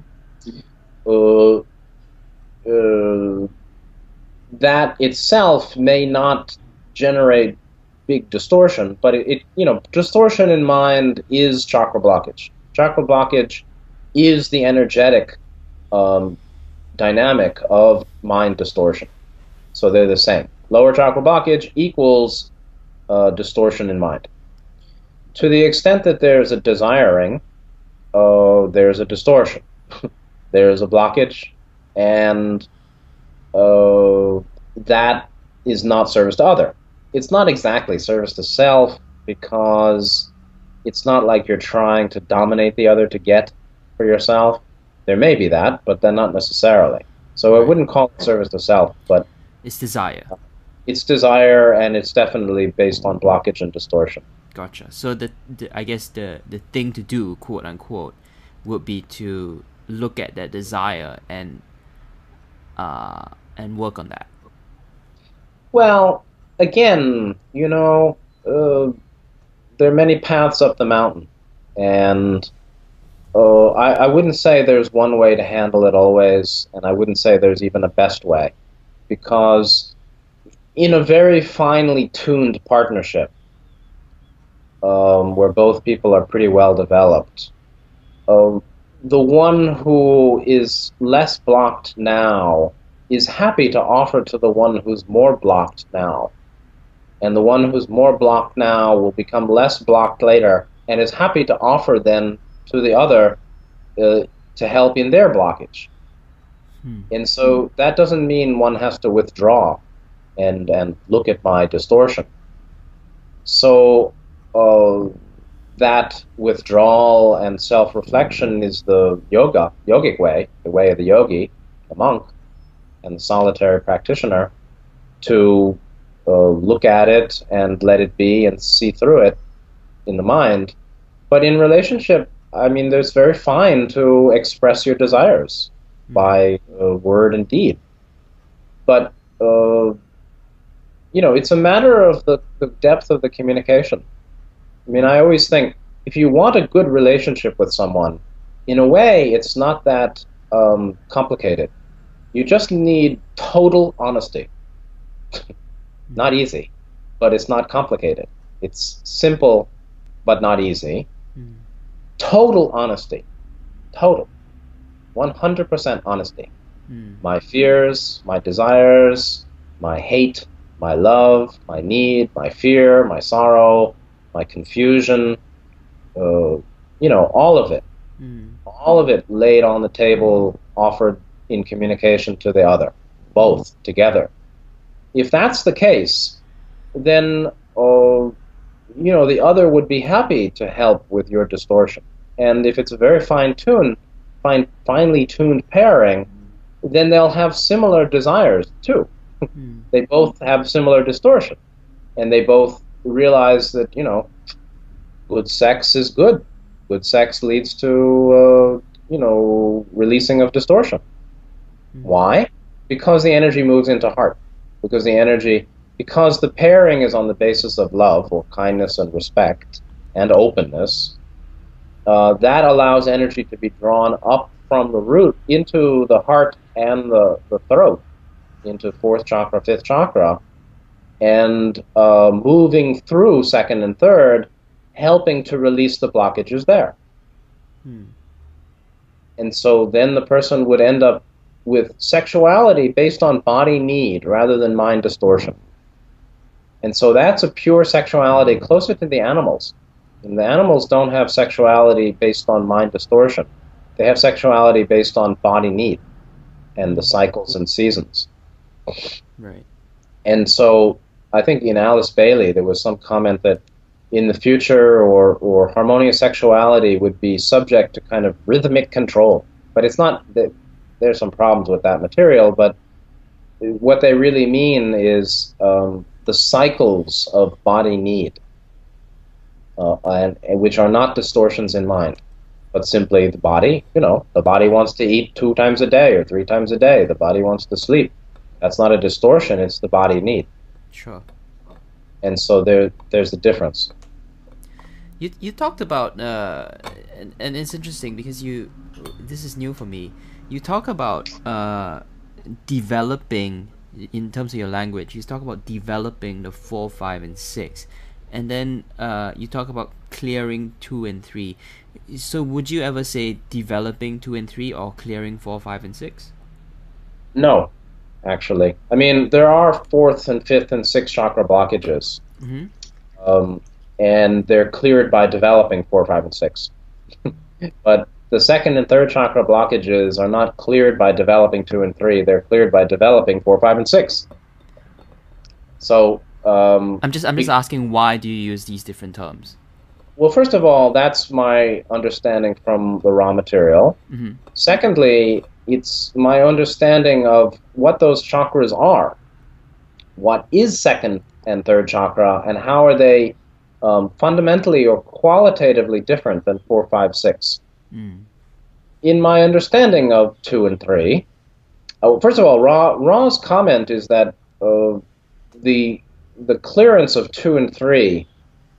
That itself may not generate big distortion, but distortion in mind is chakra blockage. Chakra blockage is the energetic dynamic of mind distortion. So they're the same. Lower chakra blockage equals distortion in mind. To the extent that there's a desiring, there's a distortion. There's a blockage, and that is not service to other. It's not exactly service to self, because it's not like you're trying to dominate the other to get for yourself. There may be that, but then not necessarily. So I wouldn't call it service to self, but it's desire. It's desire, and it's definitely based on blockage and distortion. Gotcha. So I guess the thing to do, quote unquote, would be to look at that desire and work on that. Well, again, there are many paths up the mountain, and I wouldn't say there's one way to handle it always, and I wouldn't say there's even a best way, because in a very finely tuned partnership, where both people are pretty well developed, the one who is less blocked now is happy to offer to the one who's more blocked now. And the one who's more blocked now will become less blocked later, and is happy to offer then to the other to help in their blockage. And so that doesn't mean one has to withdraw and look at my distortion. So that withdrawal and self-reflection is the yogic way, the way of the yogi, the monk, and the solitary practitioner, to look at it and let it be and see through it in the mind. But in relationship, I mean, there's very fine to express your desires by word and deed. But, it's a matter of the depth of the communication. I mean, I always think, if you want a good relationship with someone, in a way, it's not that complicated. You just need total honesty. Not easy, but it's not complicated. It's simple, but not easy. Total honesty. Total. 100% honesty. Mm. My fears, my desires, my hate, my love, my need, my fear, my sorrow, my confusion, all of it. Mm. All of it laid on the table, offered in communication to the other, both together. If that's the case, then the other would be happy to help with your distortion. And if it's a very finely tuned pairing, then they'll have similar desires too. Mm. They both have similar distortion, and they both realize that good sex is good. Good sex leads to releasing of distortion. Mm. Why? Because the energy moves into heart. Because the pairing is on the basis of love or kindness and respect and openness. That allows energy to be drawn up from the root into the heart and the throat, into fourth chakra, fifth chakra, and moving through second and third, helping to release the blockages there. Mm. And so then the person would end up with sexuality based on body need rather than mind distortion. And so that's a pure sexuality closer to the animals. And the animals don't have sexuality based on mind distortion. They have sexuality based on body need and the cycles and seasons. Right. And so I think in Alice Bailey there was some comment that in the future or harmonious sexuality would be subject to kind of rhythmic control. But it's not that there's some problems with that material, but what they really mean is the cycles of body need, and which are not distortions in mind, but simply the body, the body wants to eat 2 times a day or 3 times a day. The body wants to sleep. That's not a distortion, it's the body need. Sure. And so there's the difference. You talked about and it's interesting because this is new for me. You talk about developing in terms of your language. You talk about developing the 4, 5, and 6, and then you talk about clearing 2 and 3. So would you ever say developing 2 and 3 or clearing 4, 5, and 6? No, actually. I mean, there are 4th and 5th and 6th chakra blockages. Mm-hmm. And they're cleared by developing 4, 5, and 6. But the 2nd and 3rd chakra blockages are not cleared by developing 2 and 3. They're cleared by developing 4, 5, and 6. So I'm just asking, why do you use these different terms? Well, first of all, that's my understanding from the raw material. Mm-hmm. Secondly, it's my understanding of what those chakras are. What is 2nd and 3rd chakra, and how are they fundamentally or qualitatively different than 4, 5, 6? Mm. In my understanding of 2 and 3, first of all, Ra's comment is that the clearance of 2 and 3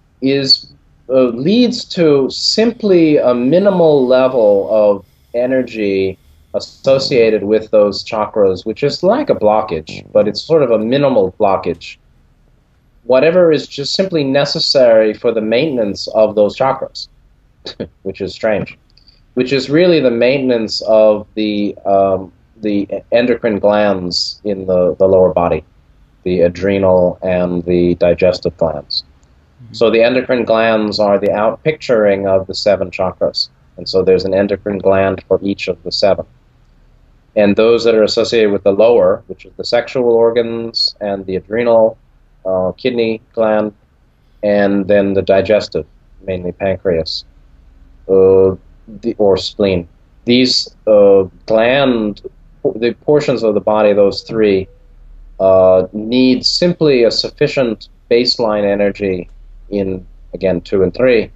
leads to simply a minimal level of energy associated with those chakras, which is like a blockage, but it's sort of a minimal blockage. Whatever is just simply necessary for the maintenance of those chakras, which is strange, which is really the maintenance of the endocrine glands in the lower body, the adrenal and the digestive glands. Mm-hmm. So the endocrine glands are the outpicturing of the 7 chakras. And so there's an endocrine gland for each of the 7. And those that are associated with the lower, which is the sexual organs and the adrenal, kidney gland, and then the digestive, mainly pancreas, or spleen. These the portions of the body, those 3, need simply a sufficient baseline energy in, again, 2 and 3,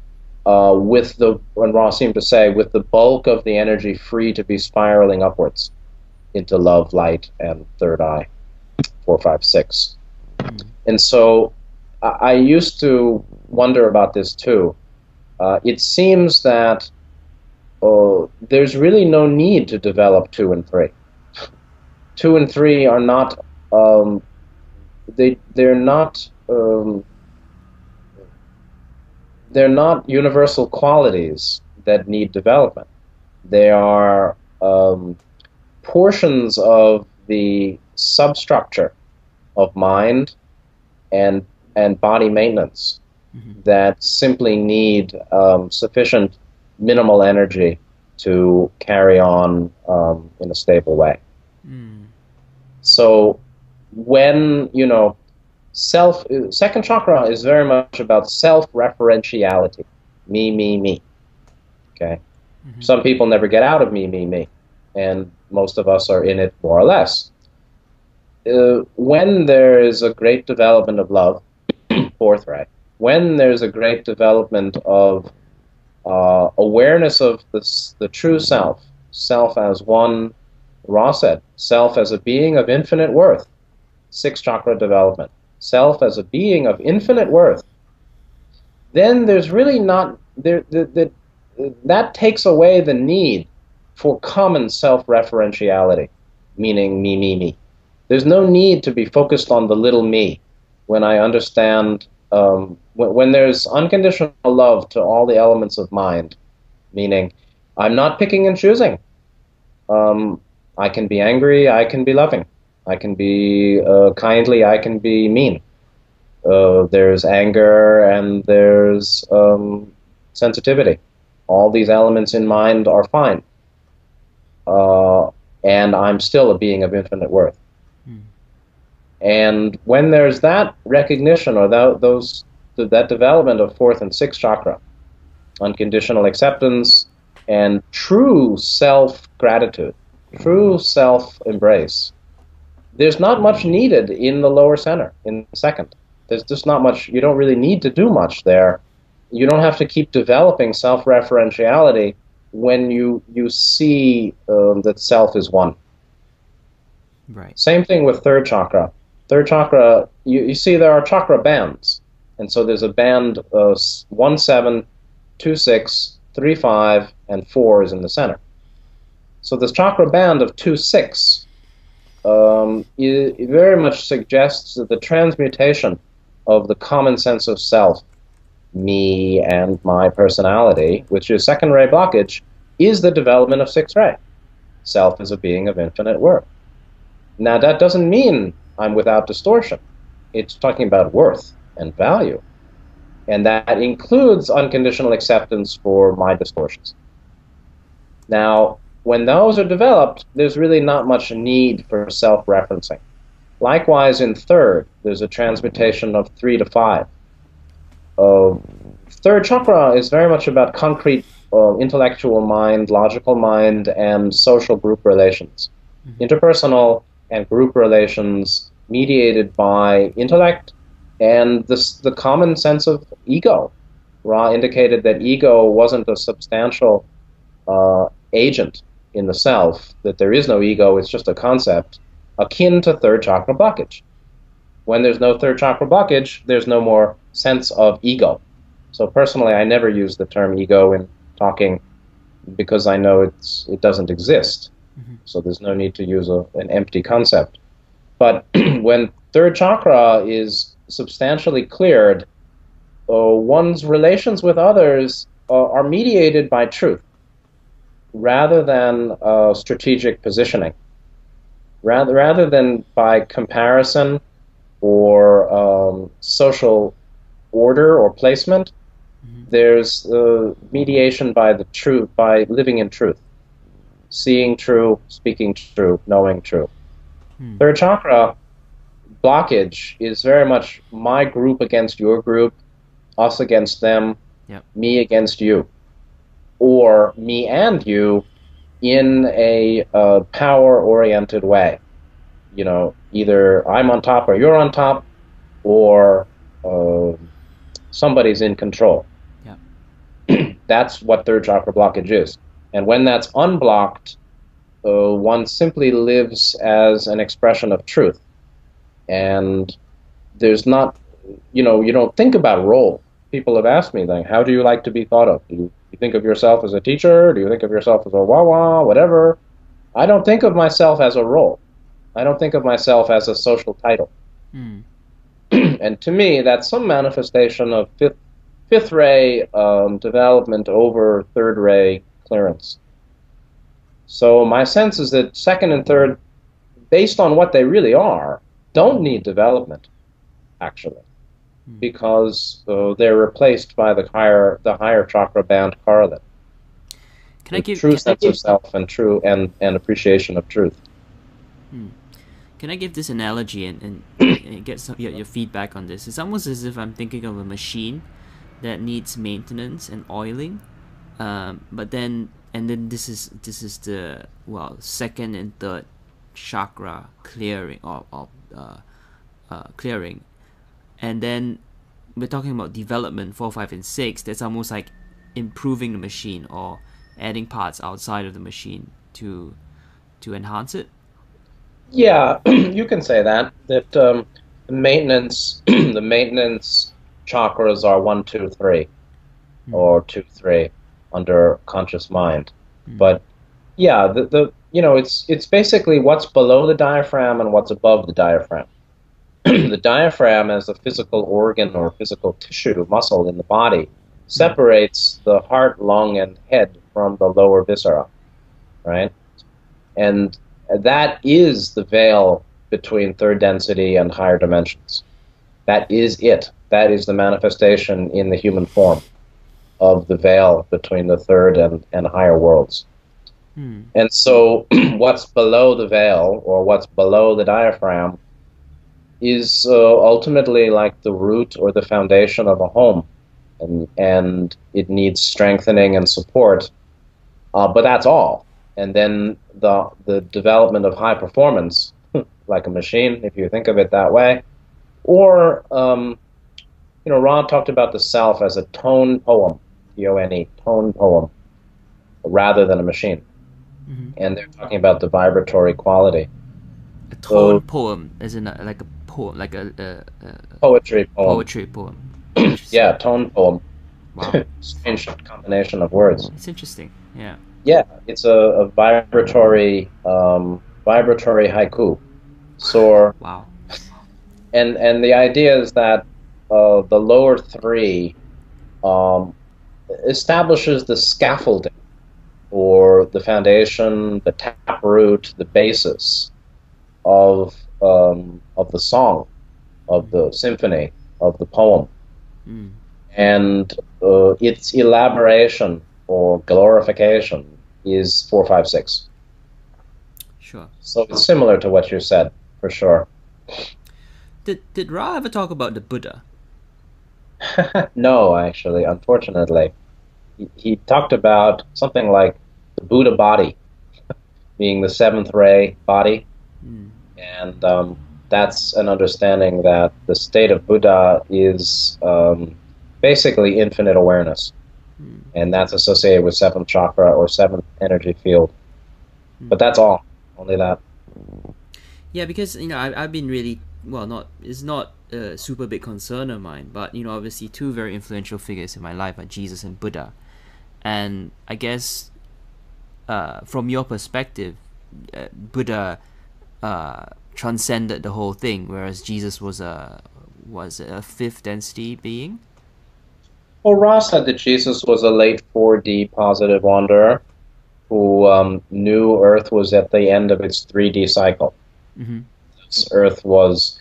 and Ross seemed to say, with the bulk of the energy free to be spiraling upwards into love, light, and third eye, 4, 5, 6. Mm. And so I used to wonder about this too. It seems that there's really no need to develop 2 and 3. 2 and 3 are not they're not universal qualities that need development. They are um, portions of the substructure of mind and body maintenance that simply need sufficient minimal energy to carry on in a stable way. So when, second chakra is very much about self-referentiality. Me. Okay? Some people never get out of me. And most of us are in it more or less. When there is a great development of love, fourth ray, when there's a great development of awareness of the true self, self as one, Ra said, self as a being of infinite worth, sixth chakra development, self as a being of infinite worth, then there's really not, that takes away the need for common self-referentiality, meaning me. There's no need to be focused on the little me when I understand, when there's unconditional love to all the elements of mind, meaning I'm not picking and choosing. I can be angry, I can be loving. I can be kindly, I can be mean. There's anger and there's sensitivity. All these elements in mind are fine. And I'm still a being of infinite worth. And when there's that recognition or that development of fourth and sixth chakra, unconditional acceptance and true self-gratitude, true self-embrace, there's not much needed in the lower center, in the second. There's just not much, you don't really need to do much there. You don't have to keep developing self-referentiality when you see that self is one. Right. Same thing with third chakra. Third chakra, you see there are chakra bands. And so there's a band of 1, 7, 2, 6, 3, 5, and 4 is in the center. So this chakra band of 2, 6 it very much suggests that the transmutation of the common sense of self, me and my personality, which is second ray blockage, is the development of sixth ray. Self is a being of infinite worth. Now that doesn't mean I'm without distortion. It's talking about worth and value. And that includes unconditional acceptance for my distortions. Now, when those are developed, there's really not much need for self-referencing. Likewise, in third, there's a transmutation of 3 to 5. Third chakra is very much about concrete intellectual mind, logical mind, and social group relations. Interpersonal and group relations mediated by intellect and the common sense of ego. Ra indicated that ego wasn't a substantial agent in the self, that there is no ego, it's just a concept, akin to third chakra blockage. When there's no third chakra blockage, there's no more sense of ego. So personally, I never use the term ego in talking because I know it doesn't exist. So there's no need to use an empty concept. But when third chakra is substantially cleared, one's relations with others are mediated by truth rather than strategic positioning, rather than by comparison or social order or placement. There's mediation by the truth, by living in truth, seeing true, speaking true, knowing true. Third chakra blockage is very much my group against your group, us against them, me against you, or me and you in a power-oriented way. You know, either I'm on top or you're on top, or somebody's in control. That's what third chakra blockage is. And when that's unblocked, one simply lives as an expression of truth. And there's not, you don't think about role. People have asked me, like, how do you like to be thought of? Do you think of yourself as a teacher? Do you think of yourself as a wah-wah, whatever? I don't think of myself as a role. I don't think of myself as a social title. And to me, that's some manifestation of fifth ray development over third ray clearance. So my sense is that second and third, based on what they really are, don't need development, actually, because they're replaced by the higher chakra band correlate. Can I give true sense of self and true and appreciation of truth. Can I give this analogy and get some your feedback on this? It's almost as if I'm thinking of a machine that needs maintenance and oiling, but then this is the second and third chakra clearing or clearing, and then we're talking about development 4, 5, and 6. That's almost like improving the machine or adding parts outside of the machine to enhance it. Yeah, you can say that the maintenance the maintenance chakras are 1, 2, 3, or 2, 3 under conscious mind. But yeah, the it's basically what's below the diaphragm and what's above the diaphragm. The diaphragm, as a physical organ or physical tissue, muscle in the body, separates the heart, lung, and head from the lower viscera, right? And that is the veil between third density and higher dimensions. That is it. That is the manifestation in the human form of the veil between the third and higher worlds. And so what's below the veil, or what's below the diaphragm, is ultimately like the root or the foundation of a home. And it needs strengthening and support, but that's all. And then the development of high performance, like a machine, if you think of it that way. Or, Rod talked about the self as a tone poem, T-O-N-E, tone poem, rather than a machine. And they're talking about the vibratory quality. A tone poem, as in like a poem, like a poetry poem. Poetry poem. Yeah, tone poem. Wow. Strange combination of words. It's interesting. Yeah. Yeah, it's a vibratory haiku. So wow. And the idea is that the lower three establishes the scaffolding, or the foundation, the taproot, the basis of the song, of the symphony, of the poem, and its elaboration or glorification is 4, 5, 6. Sure. So it's similar to what you said, for sure. Did Ra ever talk about the Buddha? No, actually, unfortunately. He talked about something like the Buddha body being the seventh ray body. And that's an understanding that the state of Buddha is basically infinite awareness. And that's associated with seventh chakra or seventh energy field. But that's all. Only that. Yeah, because I've been really it's not a super big concern of mine, but obviously two very influential figures in my life are Jesus and Buddha, and I guess from your perspective, Buddha transcended the whole thing, whereas Jesus was a fifth density being. Well, Ross said that Jesus was a late 4D positive wanderer who knew Earth was at the end of its 3D cycle. This Earth was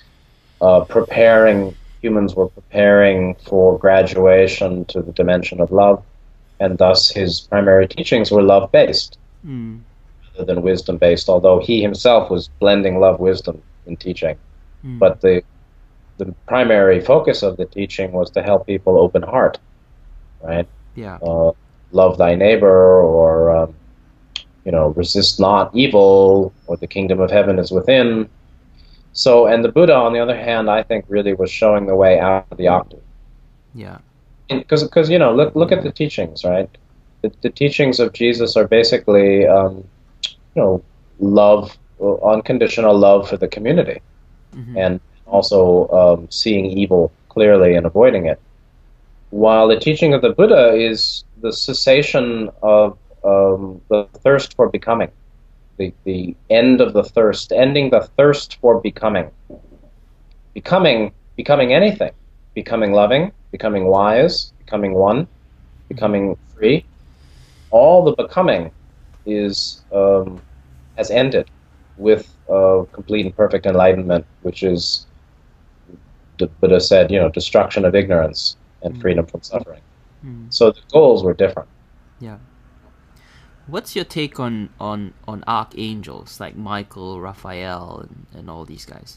humans were preparing for graduation to the dimension of love, and thus his primary teachings were love-based rather than wisdom-based, although he himself was blending love-wisdom in teaching. But the primary focus of the teaching was to help people open heart, right? Yeah. Love thy neighbor, or resist not evil, or the kingdom of heaven is within. So, and the Buddha, on the other hand, I think really was showing the way out of the octave. Yeah. Because look at the teachings, right? The teachings of Jesus are basically, love, unconditional love for the community, and also seeing evil clearly and avoiding it. While the teaching of the Buddha is the cessation of the thirst for becoming. The end of the thirst, ending the thirst for becoming anything, becoming loving, becoming wise, becoming one, becoming free. All the becoming is has ended with complete and perfect enlightenment, which is, the Buddha said, destruction of ignorance and freedom from suffering. So the goals were different. Yeah. What's your take on archangels like Michael, Raphael, and all these guys?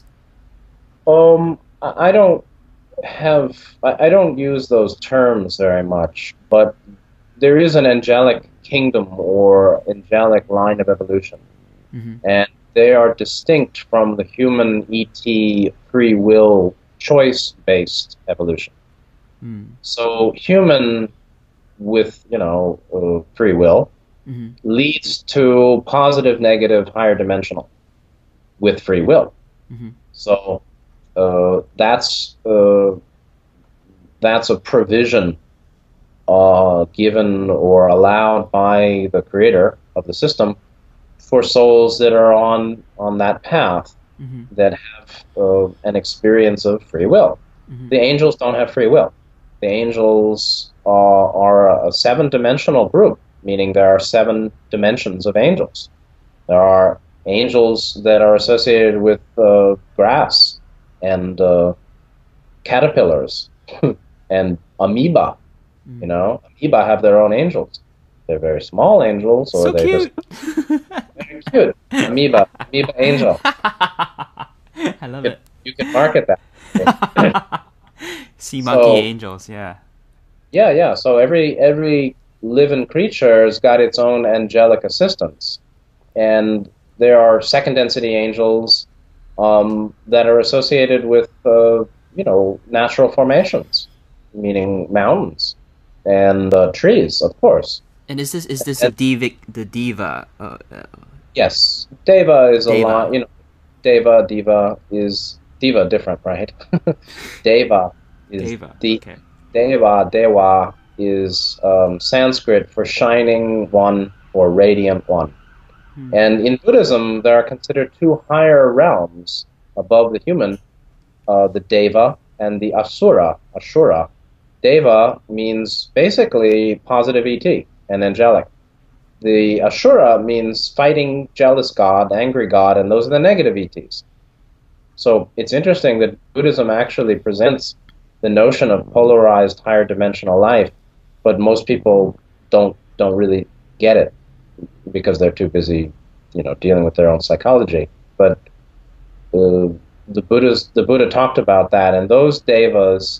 I don't use those terms very much, but there is an angelic kingdom or angelic line of evolution, and they are distinct from the human ET free will choice-based evolution. So human with free will leads to positive, negative, higher dimensional with free will. So that's a provision given or allowed by the creator of the system for souls that are on that path, that have an experience of free will. The angels don't have free will. The angels are a seven-dimensional group, meaning there are 7 dimensions of angels. There are angels that are associated with grass and caterpillars and amoeba. Amoeba have their own angels. They're very small angels, or so they're cute. just very cute. Amoeba angel. I love it. You can market that. Sea monkey angels, yeah. Yeah. So every living creature has got its own angelic assistance, and there are second density angels that are associated with natural formations, meaning mountains and trees, of course. And is this the diva? Yes, Deva is Deva. a lot. Diva is diva different, right? Deva is Deva. Okay. Dewa is Sanskrit for shining one or radiant one. And in Buddhism, there are considered 2 higher realms above the human, the Deva and the Asura. Deva means basically positive ET and angelic. The Asura means fighting, jealous God, angry God, and those are the negative ETs. So it's interesting that Buddhism actually presents the notion of polarized higher dimensional life, but most people don't really get it because they're too busy, dealing with their own psychology. But the Buddha talked about that, and those devas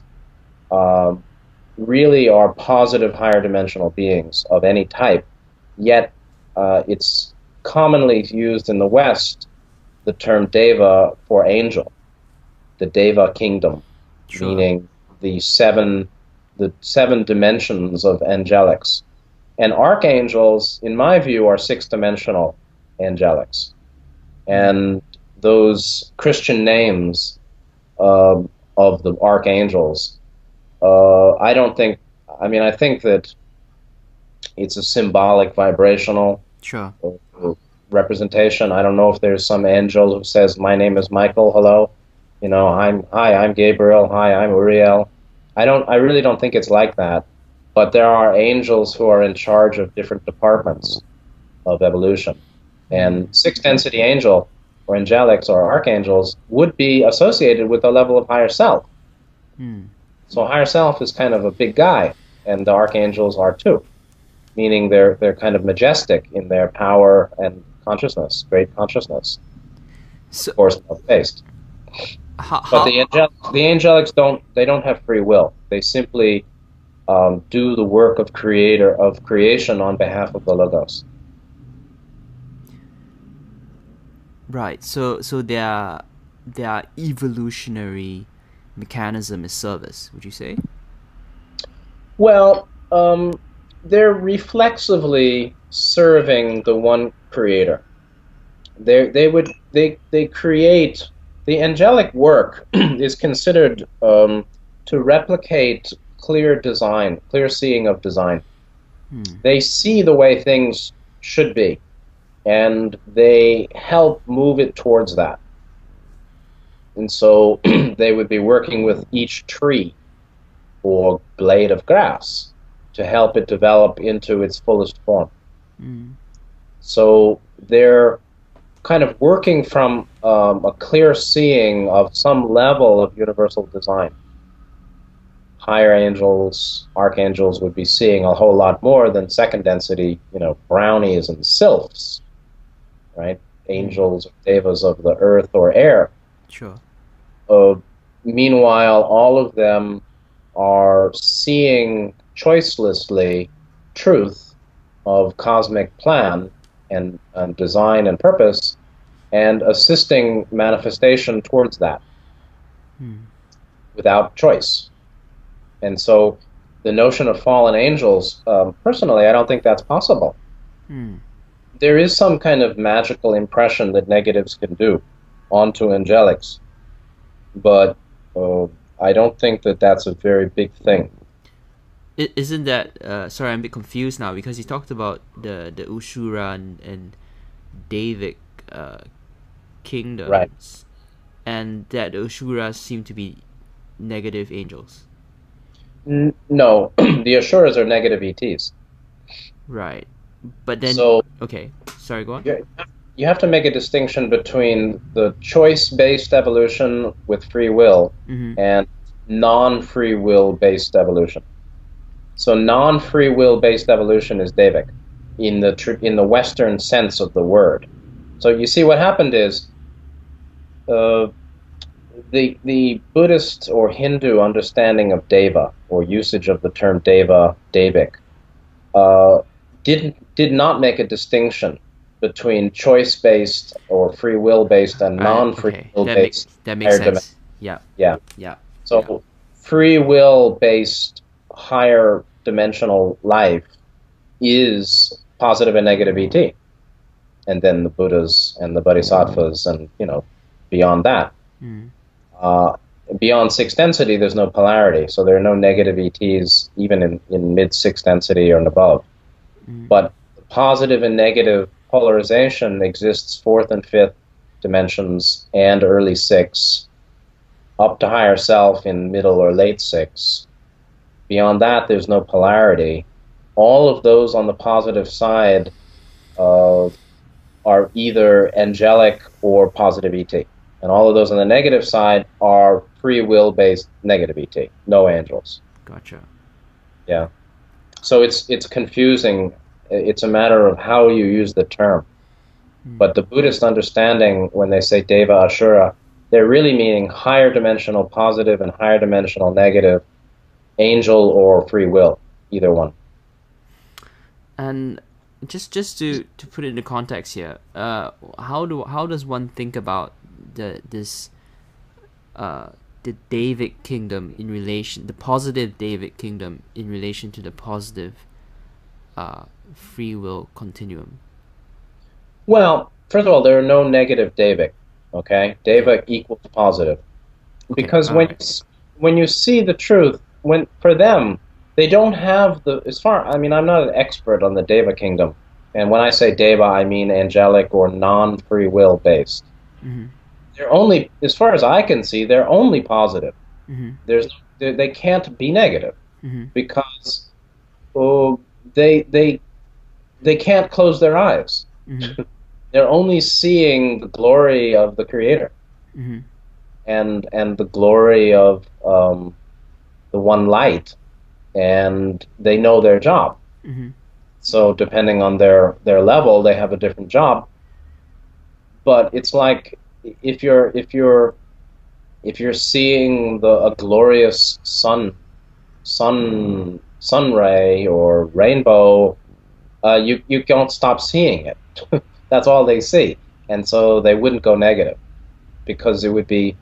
really are positive higher dimensional beings of any type. Yet it's commonly used in the West, the term deva for angel, the deva kingdom, meaning the seven dimensions of angelics. And archangels, in my view, are 6-dimensional angelics. And those Christian names of the archangels, I think that it's a symbolic, vibrational representation. I don't know if there's some angel who says, "My name is Michael. Hello, I'm Gabriel. Hi, I'm Uriel." I really don't think it's like that. But there are angels who are in charge of different departments of evolution, and 6th-density angel or angelics or archangels would be associated with a level of higher self. So higher self is kind of a big guy, and the archangels are too, meaning they're kind of majestic in their power and consciousness, great consciousness. So, of course, based. But the angelics don't have free will. They simply do the work of creation on behalf of the Logos. Right. So their evolutionary mechanism is service, would you say? Well, they're reflexively serving the one creator. They create. The angelic work is considered to replicate clear design, clear seeing of design. They see the way things should be, and they help move it towards that. And so they would be working with each tree or blade of grass to help it develop into its fullest form. So they're kind of working from a clear seeing of some level of universal design. Higher angels, archangels would be seeing a whole lot more than second density, brownies and sylphs, right? Angels or devas of the earth or air. Sure. Meanwhile, all of them are seeing choicelessly truth of cosmic plan and design and purpose, and assisting manifestation towards that without choice. And so the notion of fallen angels, personally, I don't think that's possible. There is some kind of magical impression that negatives can do onto angelics, but I don't think that that's a very big thing. Isn't that, sorry, I'm a bit confused now, because you talked about the Ushura and Davic kingdoms, Right. and that the Ushuras seem to be negative angels. No, the Ashuras are negative ETs. Right. But then, So okay, sorry, go on. you have to make a distinction between the choice-based evolution with free will and non-free will-based evolution. So non-free will-based evolution is Devic in the Western sense of the word. So you see, what happened is the Buddhist or Hindu understanding of Deva, or usage of the term Deva, Devic, did not make a distinction between choice-based or free will-based and non-free will-based. That makes sense. Yeah. So free will-based higher dimensional life is positive and negative ET, and then the Buddhas and the Bodhisattvas, and beyond that. Beyond sixth density, there's no polarity, so there are no negative ETs even in mid sixth density or above. But positive and negative polarization exists fourth and fifth dimensions and early six, up to higher self in middle or late six. Beyond that, there's no polarity. All of those on the positive side are either angelic or positive ET. And all of those on the negative side are free will-based negative ET, no angels. Gotcha. Yeah. So it's confusing. It's a matter of how you use the term. But the Buddhist understanding, when they say Deva Ashura, they're really meaning higher dimensional positive and higher dimensional negative, angel or free will, either one. And just to put it into context here, how does one think about the Davic kingdom in relation, the positive Davic kingdom in relation to the positive free will continuum? Well, first of all, there are no negative Davic. Okay, Davic equals positive, because when you see the truth, for them, they don't have I'm not an expert on the Deva kingdom, and when I say Deva, I mean angelic or non-free will based. They're only, as far as I can see, they're only positive. They can't be negative because they can't close their eyes. They're only seeing the glory of the Creator and the glory of the one light, and they know their job. So depending on their level, they have a different job. But it's like if you're seeing a glorious sun ray or rainbow, you don't stop seeing it. That's all they see, and so they wouldn't go negative, because it would be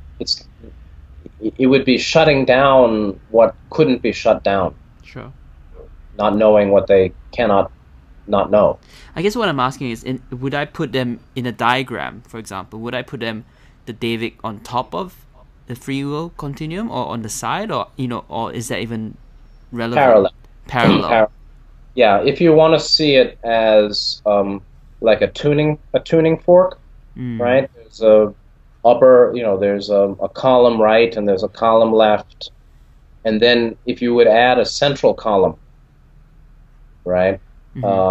shutting down what couldn't be shut down. Sure. Not knowing what they cannot not know. I guess what I'm asking is, would I put them in a diagram, for example? Would I put them, the Davic, on top of the free will continuum, or on the side, or or is that even relevant? Parallel. Yeah, if you want to see it as like a tuning fork, right? There's there's a column right and there's a column left, and then if you would add a central column, right?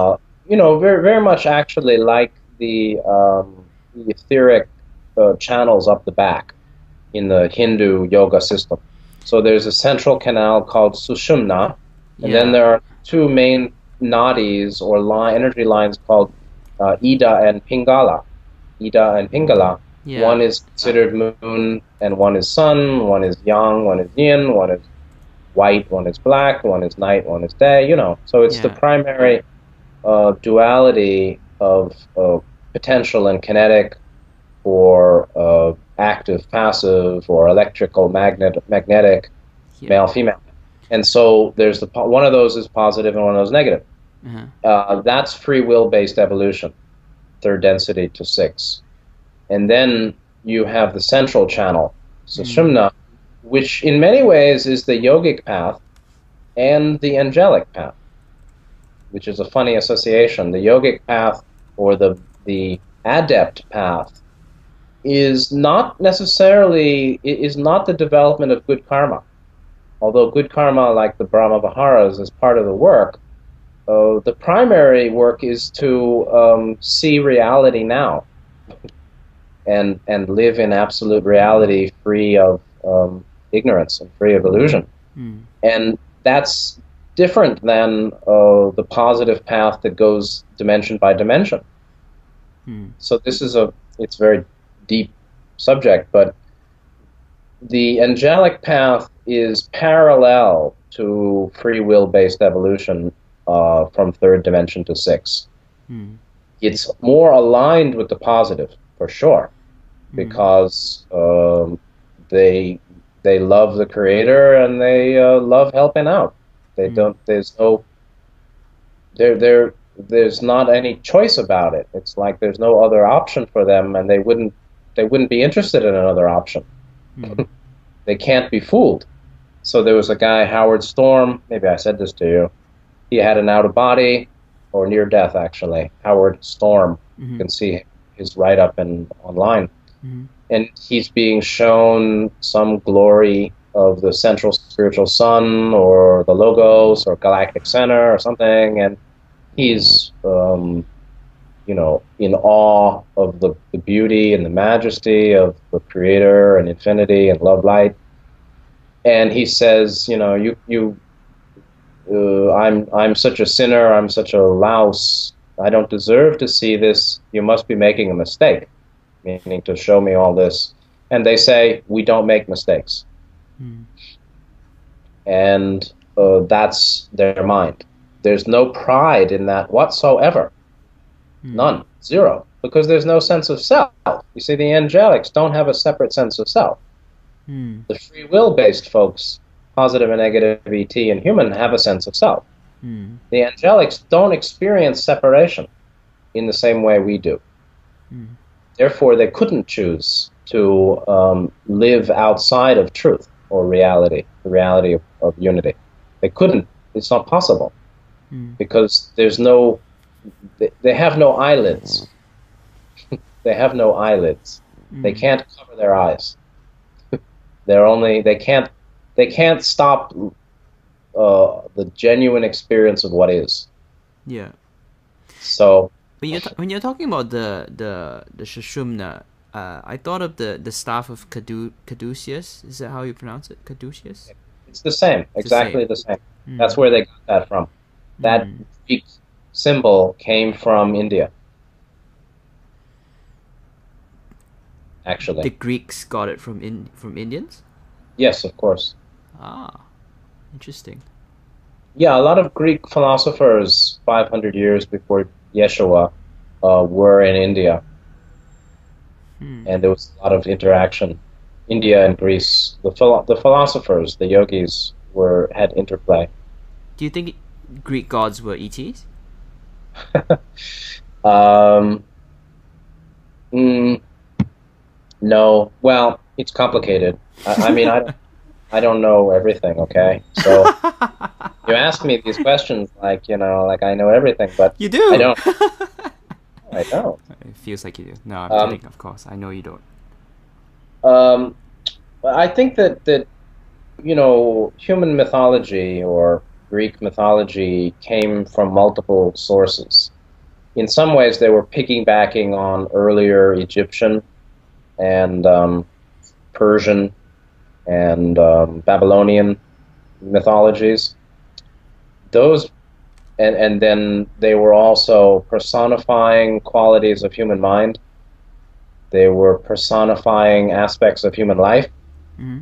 very, very much actually like the etheric channels up the back in the Hindu yoga system. So there's a central canal called Sushumna, and then Yeah. there are two main nadis or energy lines called Ida and Pingala. Ida and Pingala. Yeah. One is considered moon, and one is sun. One is yang, one is yin, one is white, one is black, one is night, one is day. So it's the Yeah. primary duality of potential and kinetic, or active, passive, or electrical, magnetic, Yeah. male, female. And so there's one of those is positive and one of those negative. Uh-huh. That's free will based evolution, third density to 6. And then you have the central channel, Mm. Sushumna, which in many ways is the yogic path and the angelic path, which is a funny association. The yogic path, or the adept path, is not the development of good karma. Although good karma, like the Brahma Viharas, is part of the work, the primary work is to see reality now, and live in absolute reality, free of ignorance and free of illusion. Mm. And that's different than the positive path that goes dimension by dimension. Mm. So it's very deep subject, but the angelic path is parallel to free will based evolution from third dimension to 6. Mm. It's more aligned with the positive, for sure, because they love the creator, and they love helping out. They don't. There's not any choice about it. It's like there's no other option for them, and they wouldn't be interested in another option. Mm. They can't be fooled. So there was a guy, Howard Storm. Maybe I said this to you. He had an out of body, or near death, actually. Howard Storm. You can see his write up online. And he's being shown some glory of the central spiritual sun, or the logos, or galactic center, or something, and he's in awe of the beauty and the majesty of the creator and infinity and love light. And he says, I'm such a sinner, I'm such a louse, I don't deserve to see this, you must be making a mistake, meaning to show me all this. And they say, we don't make mistakes. Mm. And that's their mind. There's no pride in that whatsoever. None. Zero. Because there's no sense of self. You see, the angelics don't have a separate sense of self. The free will-based folks, positive and negative ET and human, have a sense of self. The angelics don't experience separation in the same way we do. Therefore, they couldn't choose to live outside of truth or reality, the reality of unity. They couldn't. It's not possible. Because they have no eyelids. They have no eyelids. They can't cover their eyes. They can't stop the genuine experience of what is. Yeah. So when you're talking about the Sushumna, I thought of the staff of Caduceus. Is that how you pronounce it? Caduceus? it's the same, exactly the same. That's where they got that from. That Greek symbol came from India. Actually, The Greeks got it from Indians? yes, of course. Ah, interesting. Yeah, a lot of Greek philosophers 500 years before Yeshua were in India, and there was a lot of interaction. India and Greece, the philosophers, the yogis, had interplay. Do you think Greek gods were ETs? No. Well, it's complicated. I mean, I don't know everything. Okay, so you ask me these questions like like I know everything, but You do. I don't. I don't. It feels like you do. No, I'm kidding. Of course, I know you don't. I think that human mythology or Greek mythology came from multiple sources. in some ways they were piggybacking on earlier Egyptian and Persian and Babylonian mythologies. Those, and then they were also personifying qualities of human mind. They were personifying aspects of human life. Mm-hmm.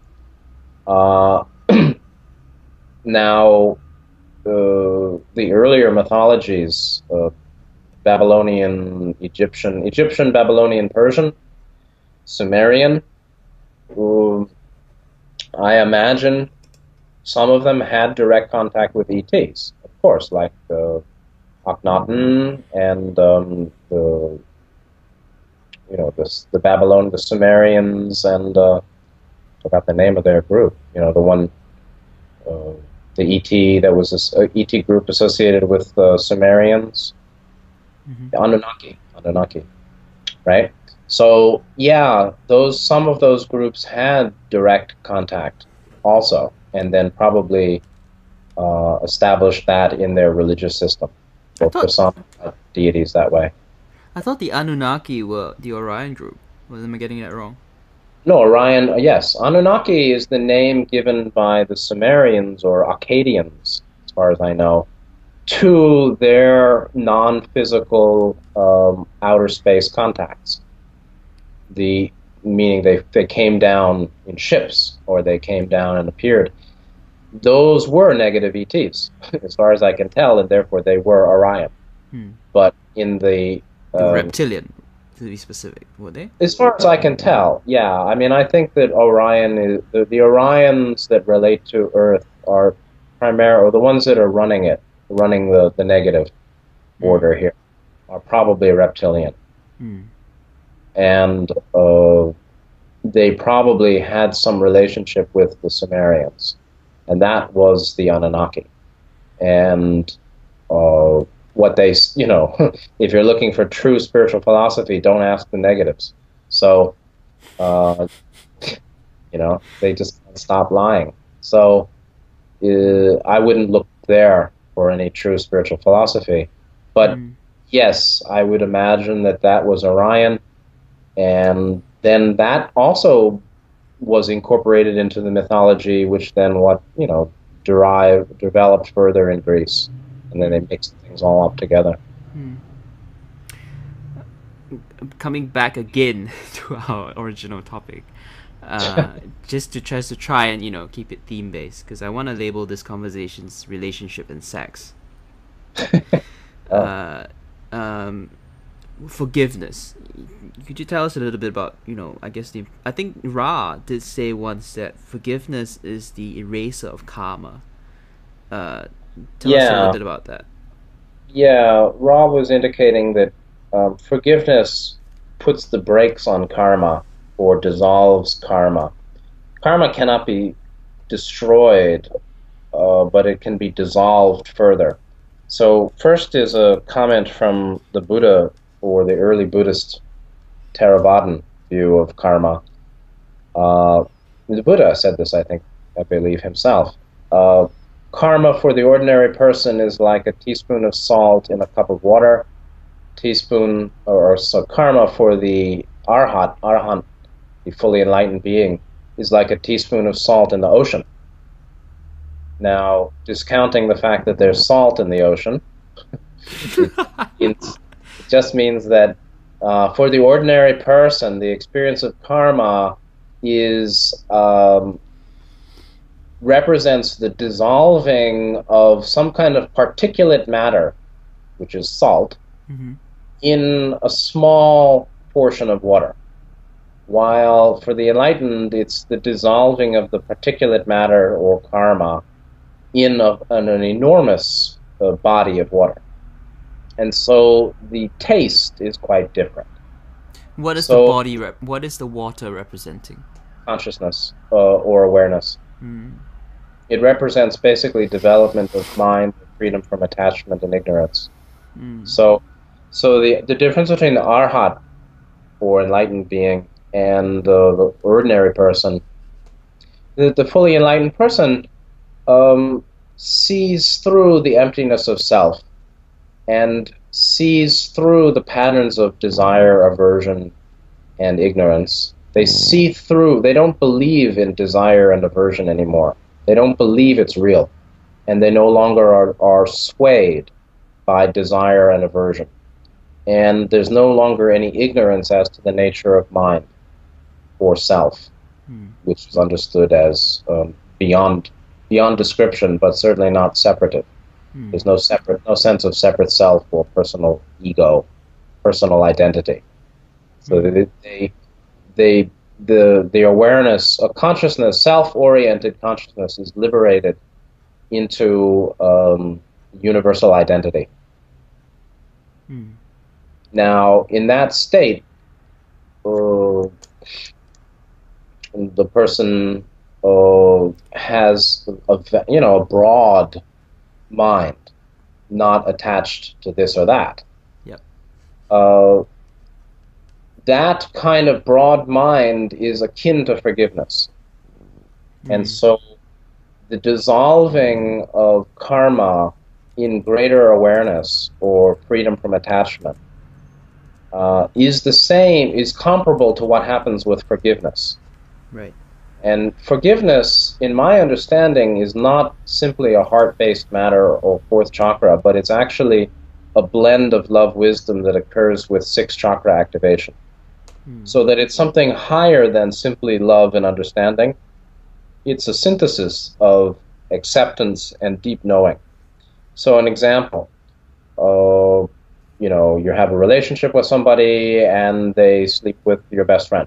Now, the earlier mythologies, Babylonian, Egyptian, Babylonian, Persian, Sumerian, I imagine some of them had direct contact with ETs, of course, like Akhenaten and the Babylon, the Sumerians, and forgot the name of their group. The one, the ET that was a ET group associated with the Sumerians, the Anunnaki, right? So yeah, some of those groups had direct contact also, and then probably established that in their religious system, or personified deities that way. I thought the Anunnaki were the Orion group. Am I getting that wrong? No, Orion, yes. Anunnaki is the name given by the Sumerians or Akkadians, as far as I know, to their non-physical outer space contacts. Meaning they came down in ships, or they came down and appeared. Those were negative ETs, as far as I can tell, and therefore they were Orion. But in the reptilian, to be specific, were they? As far as I can tell, yeah. I mean, I think that Orion is the Orions that relate to Earth are or the ones that are running the negative order here, are probably reptilian. And they probably had some relationship with the Sumerians, and that was the Anunnaki. And what they, if you're looking for true spiritual philosophy, don't ask the negatives. So, they just can't stop lying. So, I wouldn't look there for any true spiritual philosophy. But yes, I would imagine that was Orion, and then that also was incorporated into the mythology, which then developed further in Greece, and then they mixed things all up together. Coming back again to our original topic, just to try and keep it theme based, because I want to label this conversation's relationship and sex. Forgiveness. Could you tell us a little bit about I think Ra did say once that forgiveness is the eraser of karma. Tell us a little bit about that. Yeah, Ra was indicating that forgiveness puts the brakes on karma, or dissolves karma. Karma cannot be destroyed, but it can be dissolved further. So first is a comment from the Buddha, or the early Buddhist Theravadan view of karma. The Buddha said this, I believe himself. Karma for the ordinary person is like a teaspoon of salt in a cup of water. Karma for the arhat, the fully enlightened being, is like a teaspoon of salt in the ocean. Now, discounting the fact that there's salt in the ocean, it just means that for the ordinary person, the experience of karma represents the dissolving of some kind of particulate matter, which is salt, in a small portion of water. While for the enlightened, it's the dissolving of the particulate matter, or karma, in an enormous body of water. And so the taste is quite different. What is the body? What is the water representing? Consciousness or awareness. It represents basically development of mind, freedom from attachment and ignorance. So the difference between the arhat, or enlightened being, and the ordinary person, the fully enlightened person sees through the emptiness of self, and sees through the patterns of desire, aversion, and ignorance. They see through, they don't believe in desire and aversion anymore. They don't believe it's real. And they no longer are swayed by desire and aversion. And there's no longer any ignorance as to the nature of mind or self, which is understood as beyond description, but certainly not separative. There's no sense of separate self or personal ego, personal identity. So the awareness of consciousness, self-oriented consciousness, is liberated into universal identity. Now, in that state, the person has a broad mind, not attached to this or that. Yep. That kind of broad mind is akin to forgiveness. And so the dissolving of karma in greater awareness or freedom from attachment is comparable to what happens with forgiveness. Right. And forgiveness, in my understanding, is not simply a heart-based matter or fourth chakra, but it's actually a blend of love wisdom that occurs with sixth chakra activation. So that it's something higher than simply love and understanding. It's a synthesis of acceptance and deep knowing. So an example, you have a relationship with somebody and they sleep with your best friend.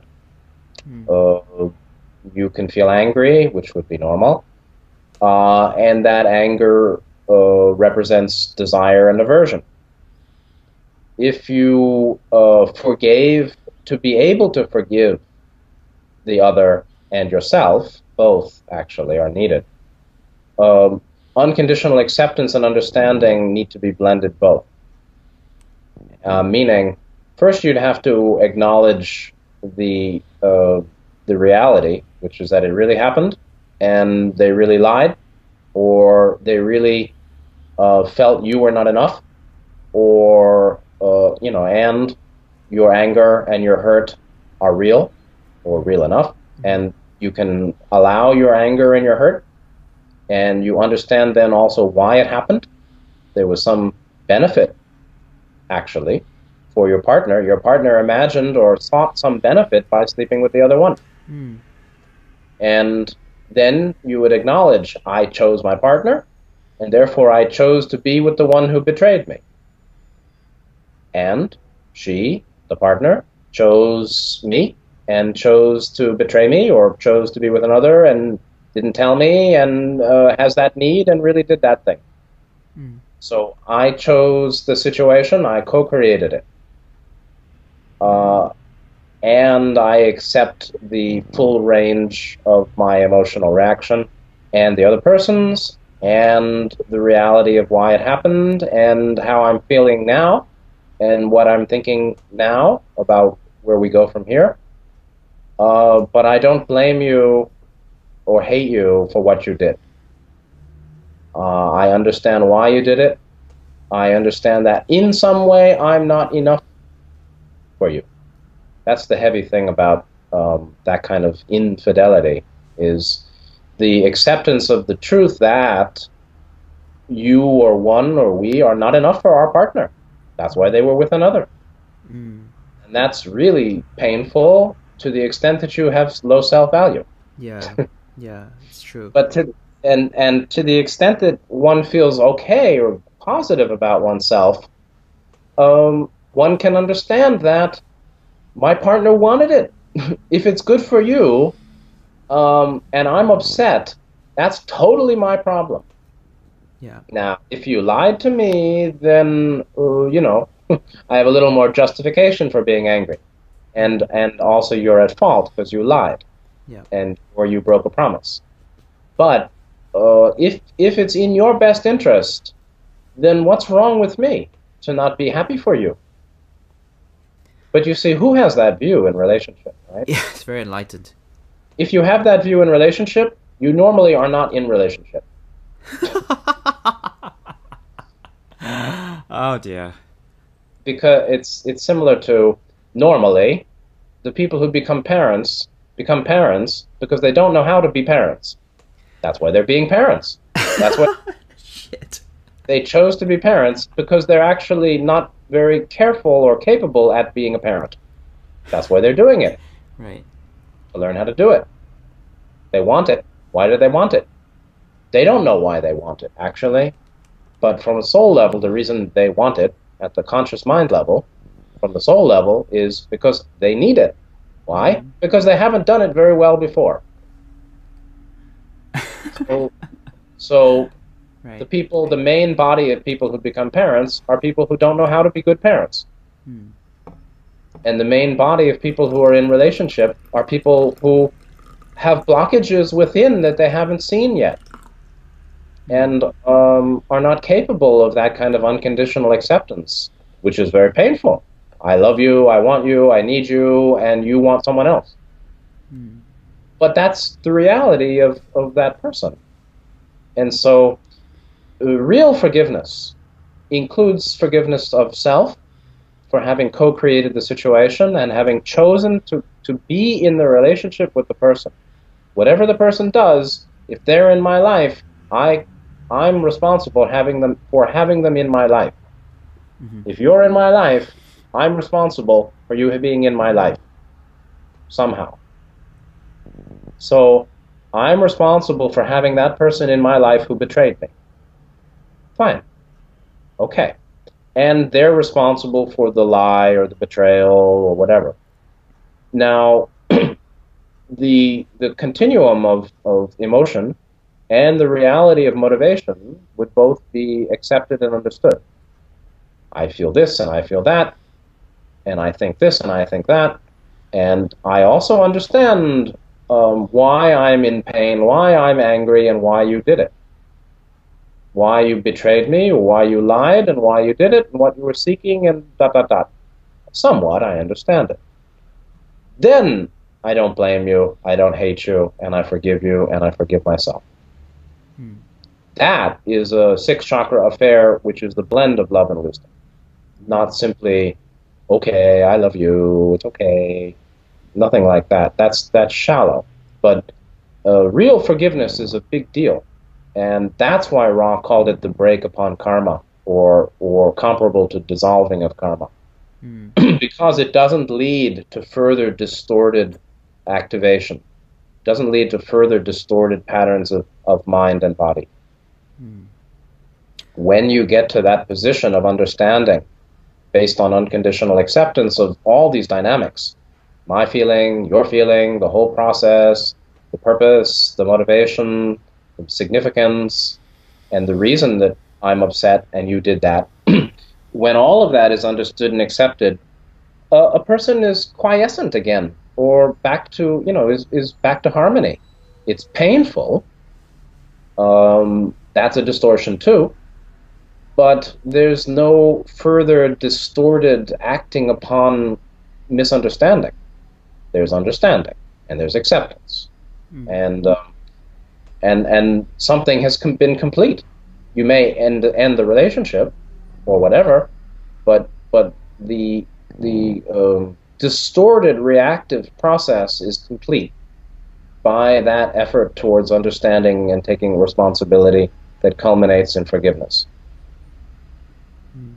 You can feel angry, which would be normal, and that anger represents desire and aversion. If you to be able to forgive the other and yourself, both actually are needed. Unconditional acceptance and understanding need to be blended both. Meaning, first you'd have to acknowledge the reality, which is that it really happened, and they really lied, or they really felt you were not enough, or and your anger and your hurt are real, or real enough, and you can allow your anger and your hurt, and you understand then also why it happened. There was some benefit, actually, for your partner. Your partner imagined or sought some benefit by sleeping with the other one. And then you would acknowledge, I chose my partner, and therefore I chose to be with the one who betrayed me. And she, the partner, chose me and chose to betray me, or chose to be with another and didn't tell me, and has that need and really did that thing. So I chose the situation, I co-created it. And I accept the full range of my emotional reaction and the other person's, and the reality of why it happened, and how I'm feeling now, and what I'm thinking now about where we go from here. But I don't blame you or hate you for what you did. I understand why you did it. I understand that in some way I'm not enough for you. That's the heavy thing about that kind of infidelity, is the acceptance of the truth that you or one or we are not enough for our partner. That's why they were with another. And that's really painful to the extent that you have low self-value. Yeah, yeah, it's true. But to the extent that one feels okay or positive about oneself, one can understand that my partner wanted it. If it's good for you, and I'm upset, that's totally my problem. Yeah. Now, if you lied to me, then, I have a little more justification for being angry. And also you're at fault because you lied. Yeah. Or you broke a promise. But if it's in your best interest, then what's wrong with me to not be happy for you? But you see, who has that view in relationship, right? Yeah, it's very enlightened. If you have that view in relationship, you normally are not in relationship. Oh dear. because it's similar to normally the people who become parents because they don't know how to be parents. That's why they're being parents. That's why Shit. they chose to be parents, because they're actually not very careful or capable at being a parent. That's why they're doing it. Right. To learn how to do it. They want it. Why do they want it? They don't know why they want it, actually. But from a soul level, the reason they want it, at the conscious mind level, from the soul level, is because they need it. Why? Mm-hmm. Because they haven't done it very well before. So Right. the main body of people who become parents are people who don't know how to be good parents. Hmm. And the main body of people who are in relationship are people who have blockages within that they haven't seen yet, and are not capable of that kind of unconditional acceptance, which is very painful. I love you, I want you, I need you, and you want someone else. Hmm. But that's the reality of that person. And so real forgiveness includes forgiveness of self for having co-created the situation and having chosen to be in the relationship with the person. Whatever the person does, if they're in my life, I'm responsible for having them in my life. Mm-hmm. If you're in my life, I'm responsible for you being in my life somehow. So I'm responsible for having that person in my life who betrayed me. Fine. Okay. And they're responsible for the lie or the betrayal or whatever. Now, the continuum of emotion and the reality of motivation would both be accepted and understood. I feel this and I feel that, and I think this and I think that, and I also understand why I'm in pain, why I'm angry, and why you did it. Why you betrayed me, or why you lied, and why you did it, and what you were seeking, and dot, dot, dot. Somewhat, I understand it. Then I don't blame you, I don't hate you, and I forgive you, and I forgive myself. Hmm. That is a six chakra affair, which is the blend of love and wisdom. Not simply, okay, I love you, it's okay. Nothing like that. That's shallow. But real forgiveness is a big deal. And that's why Ra called it the break upon karma, or comparable to dissolving of karma. Hmm. Because it doesn't lead to further distorted activation. It doesn't lead to further distorted patterns of mind and body. Hmm. When you get to that position of understanding based on unconditional acceptance of all these dynamics, my feeling, your feeling, the whole process, the purpose, the motivation, the significance, and the reason that I'm upset and you did that, when all of that is understood and accepted, a person is quiescent again, or back to, is back to harmony. It's painful. That's a distortion too. But there's no further distorted acting upon misunderstanding. There's understanding, and there's acceptance, Hmm. and something has been complete. You may end the relationship, or whatever, but the distorted reactive process is complete by that effort towards understanding and taking responsibility that culminates in forgiveness. Hmm.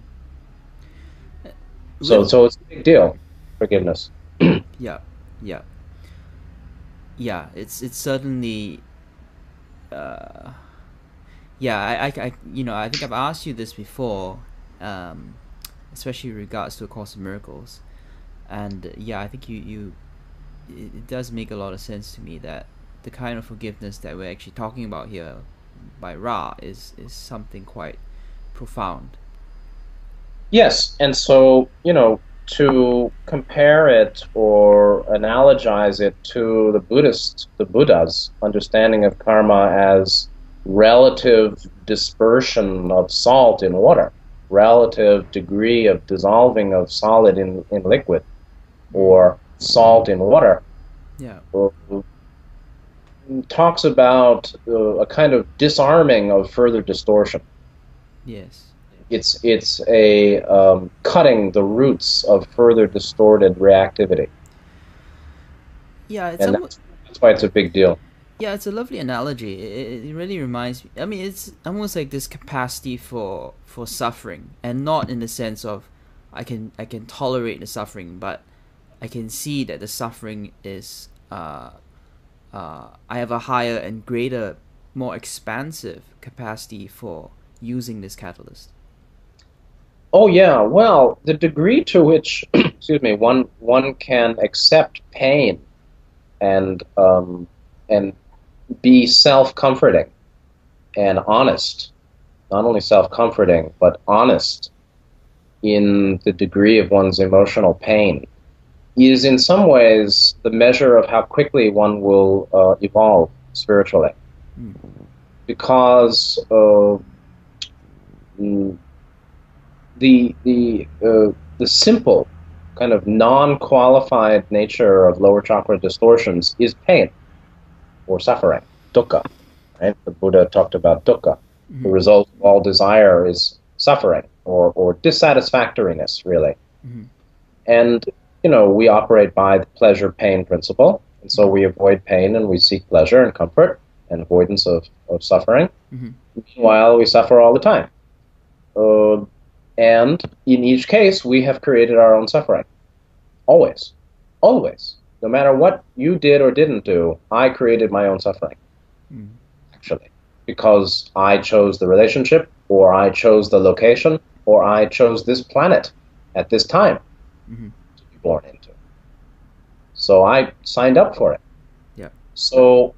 So it's a big deal, forgiveness. Yeah, yeah, yeah. It's certainly. Uh, yeah, I think I've asked you this before, um, especially in regards to A Course in Miracles, and yeah, I think it does make a lot of sense to me that the kind of forgiveness that we're actually talking about here by Ra is something quite profound. Yes, and so, to compare it or analogize it to the Buddha's understanding of karma as relative dispersion of salt in water, relative degree of dissolving of solid in liquid, or salt in water, Yeah. talks about a kind of disarming of further distortion. Yes. It's a cutting the roots of further distorted reactivity, Yeah, it's and almost, that's why it's a big deal. yeah, it's a lovely analogy. It really reminds me. I mean, it's almost like this capacity for suffering, and not in the sense of I can tolerate the suffering, but I can see that the suffering is I have a higher and greater, more expansive capacity for using this catalyst. Oh yeah, well, the degree to which, excuse me, one can accept pain and be self-comforting and honest, not only self-comforting but honest in the degree of one's emotional pain, is in some ways the measure of how quickly one will evolve spiritually, Mm. because mm, the simple kind of non-qualified nature of lower chakra distortions is pain or suffering, dukkha. Right? The Buddha talked about dukkha. The Mm-hmm. result of all desire is suffering or dissatisfactoriness, really. Mm-hmm. And we operate by the pleasure-pain principle, and so we avoid pain and we seek pleasure and comfort and avoidance of suffering. Mm-hmm. Meanwhile, we suffer all the time. And in each case, we have created our own suffering. Always. Always. No matter what you did or didn't do, I created my own suffering, Mm-hmm. actually. Because I chose the relationship, or I chose the location, or I chose this planet at this time Mm-hmm. to be born into. So I signed up for it. Yeah. So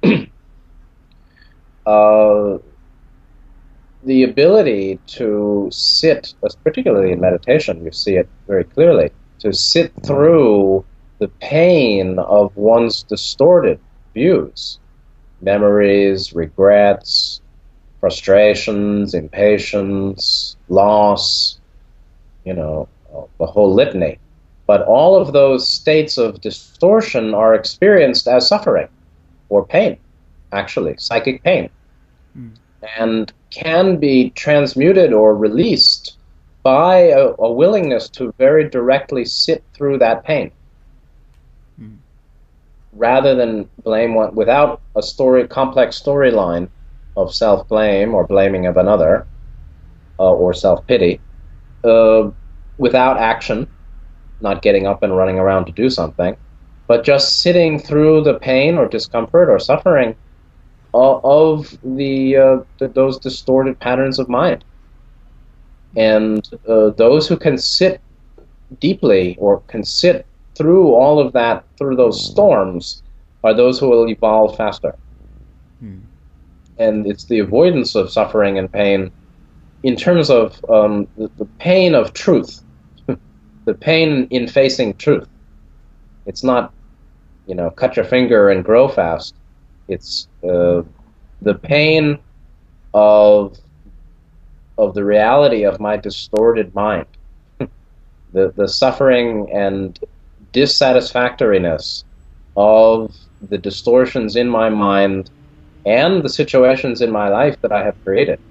the ability to sit, particularly in meditation, you see it very clearly, to sit through the pain of one's distorted views, memories, regrets, frustrations, impatience, loss, the whole litany. But all of those states of distortion are experienced as suffering or pain, actually, psychic pain, Mm. and can be transmuted or released by a willingness to very directly sit through that pain, Mm. rather than blame one without a complex storyline of self-blame or blaming of another, or self-pity, without action, not getting up and running around to do something, but just sitting through the pain or discomfort or suffering of those distorted patterns of mind. And those who can sit deeply or can sit through all of that, through those storms, are those who will evolve faster. Mm. And it's the avoidance of suffering and pain in terms of the pain of truth, the pain in facing truth. It's not, cut your finger and grow fast. It's the pain of the reality of my distorted mind, the suffering and dissatisfactoriness of the distortions in my mind and the situations in my life that I have created.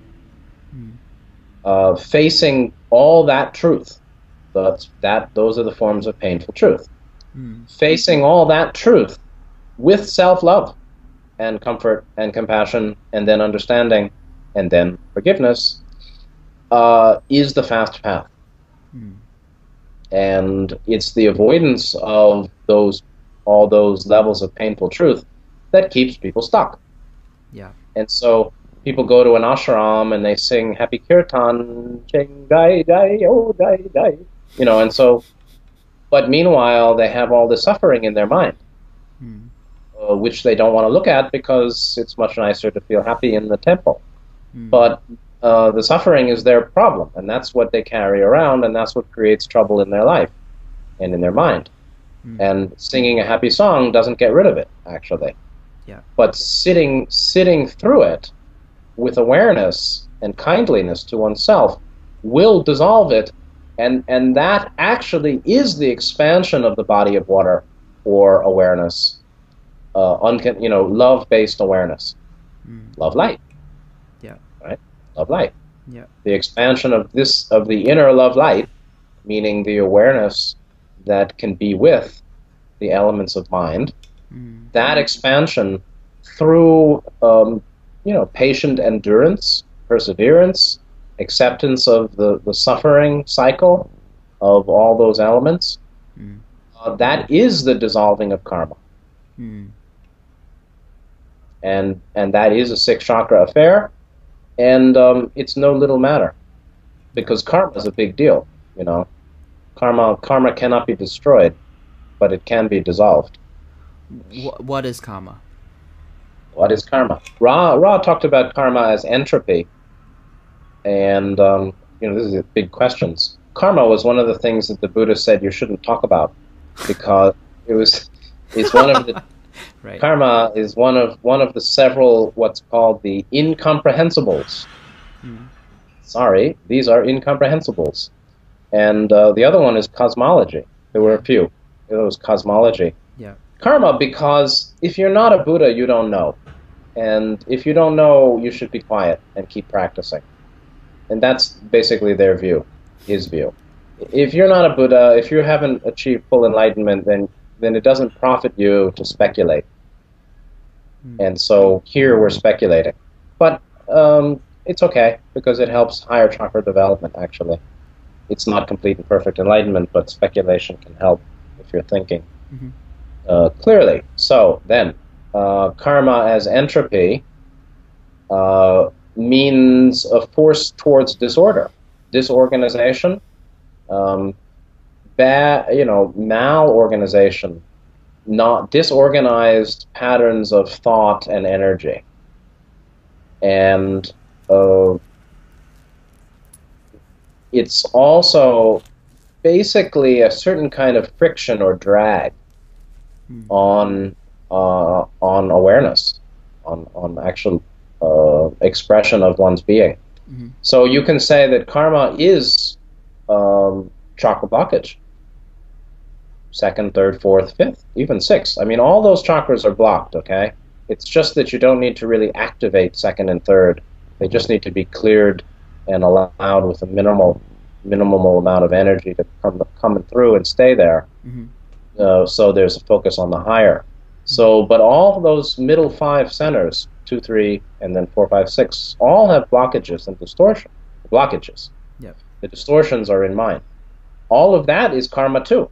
Mm. Facing all that truth, those are the forms of painful truth. Mm. Facing all that truth with self-love and comfort and compassion and then understanding and then forgiveness is the fast path. Mm. And it's the avoidance of all those levels of painful truth that keeps people stuck. Yeah. And so people go to an ashram and they sing Happy Kirtan, Ching Dai Dai, Oh Dai Dai, and so, but meanwhile they have all the suffering in their mind, Mm. which they don't want to look at because it's much nicer to feel happy in the temple. Mm. But the suffering is their problem, and that's what they carry around, and that's what creates trouble in their life and in their mind. Mm. And singing a happy song doesn't get rid of it, actually. Yeah. But sitting through it with awareness and kindliness to oneself will dissolve it, and that actually is the expansion of the body of water or awareness, love-based awareness. Mm. Love light. Yeah. Right? Love light. Yeah. The expansion of the inner love light, meaning the awareness that can be with the elements of mind, that expansion through patient endurance, perseverance, acceptance of the suffering cycle of all those elements, that is the dissolving of karma. And that is a sixth chakra affair, and it's no little matter, because karma is a big deal. Karma cannot be destroyed, but it can be dissolved. What is karma? What is karma? Ra talked about karma as entropy, and this is big questions. Karma was one of the things that the Buddha said you shouldn't talk about, because it's one of the right. Karma is one of the several what's called the incomprehensibles. Sorry, these are incomprehensibles. And the other one is cosmology. There were a few. It was cosmology. Yeah. Karma, because if you're not a Buddha, you don't know. And if you don't know, you should be quiet and keep practicing. And that's basically their view, his view. If you're not a Buddha, if you haven't achieved full enlightenment, then it doesn't profit you to speculate. And so here we're speculating. But it's okay, because it helps higher chakra development, actually. It's not complete and perfect enlightenment, but speculation can help if you're thinking clearly. So then, karma as entropy means a force towards disorder, disorganization, malorganization, not disorganized patterns of thought and energy. And it's also basically a certain kind of friction or drag on awareness, on actual expression of one's being. So you can say that karma is chakra blockage. Second, third, fourth, fifth, even sixth. I mean, all those chakras are blocked, okay? It's just that you don't need to really activate second and third. They just need to be cleared and allowed with a minimal amount of energy to come through and stay there. So there's a focus on the higher. So, but all those middle five centers, 2, 3, and then 4, 5, 6, all have blockages and distortion. Blockages. Yep. The distortions are in mind. All of that is karma too.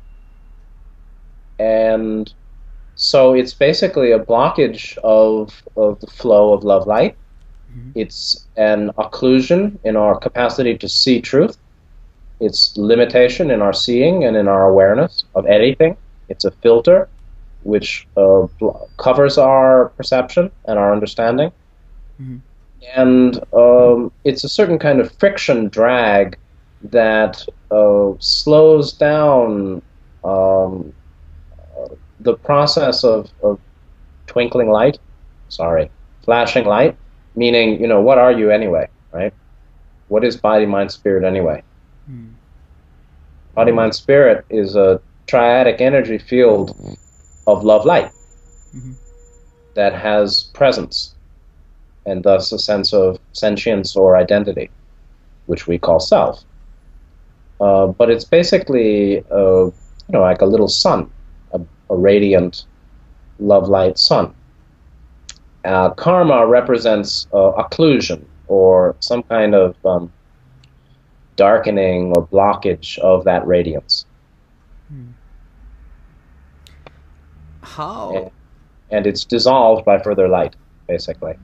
And so it's basically a blockage of the flow of love light. It's an occlusion in our capacity to see truth. It's limitation in our seeing and in our awareness of anything. It's a filter which covers our perception and our understanding. And it's a certain kind of friction drag that slows down the process of twinkling light, flashing light, meaning, what are you anyway, right? What is body, mind, spirit anyway? Body, mind, spirit is a triadic energy field of love light that has presence, and thus a sense of sentience or identity, which we call self. But it's basically, like a little sun, a radiant love light sun. Karma represents occlusion, or some kind of darkening or blockage of that radiance. How? And it's dissolved by further light, basically.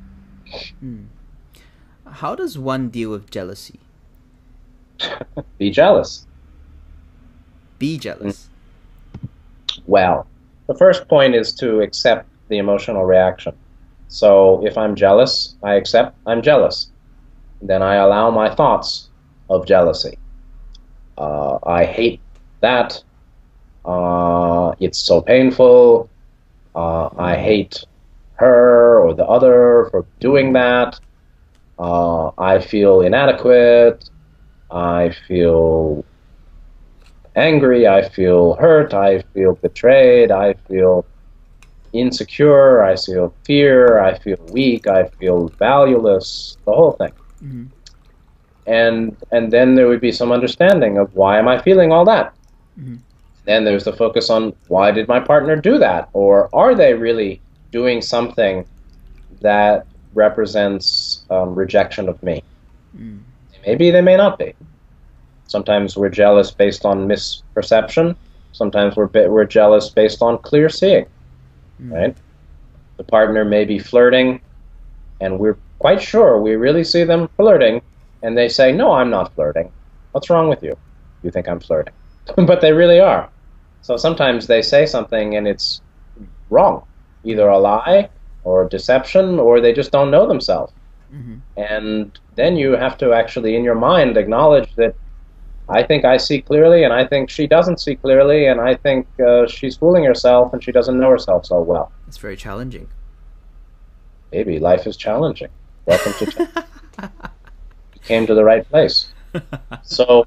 How does one deal with jealousy? Be jealous. Be jealous. Well, the first point is to accept the emotional reaction. So if I'm jealous, I accept I'm jealous. Then I allow my thoughts of jealousy. I hate that. It's so painful. I hate her or the other for doing that. I feel inadequate. I feel angry. I feel hurt. I feel betrayed. I feel insecure. I feel fear. I feel weak. I feel valueless. The whole thing. And then there would be some understanding of why am I feeling all that. Mm-hmm. Then there's the focus on why did my partner do that, or are they really doing something that represents rejection of me? Mm. Maybe they may not be. Sometimes we're jealous based on misperception. Sometimes we're jealous based on clear seeing. Right? The partner may be flirting, and we're quite sure we really see them flirting, and they say, "No, I'm not flirting. What's wrong with you? You think I'm flirting." But they really are. So sometimes they say something and it's wrong, either a lie or deception, or they just don't know themselves. Mm-hmm. And then you have to actually, in your mind, acknowledge that I think I see clearly, and I think she doesn't see clearly, and I think she's fooling herself, and she doesn't know herself so well. It's very challenging. Maybe life is challenging. Welcome to you came to the right place. So,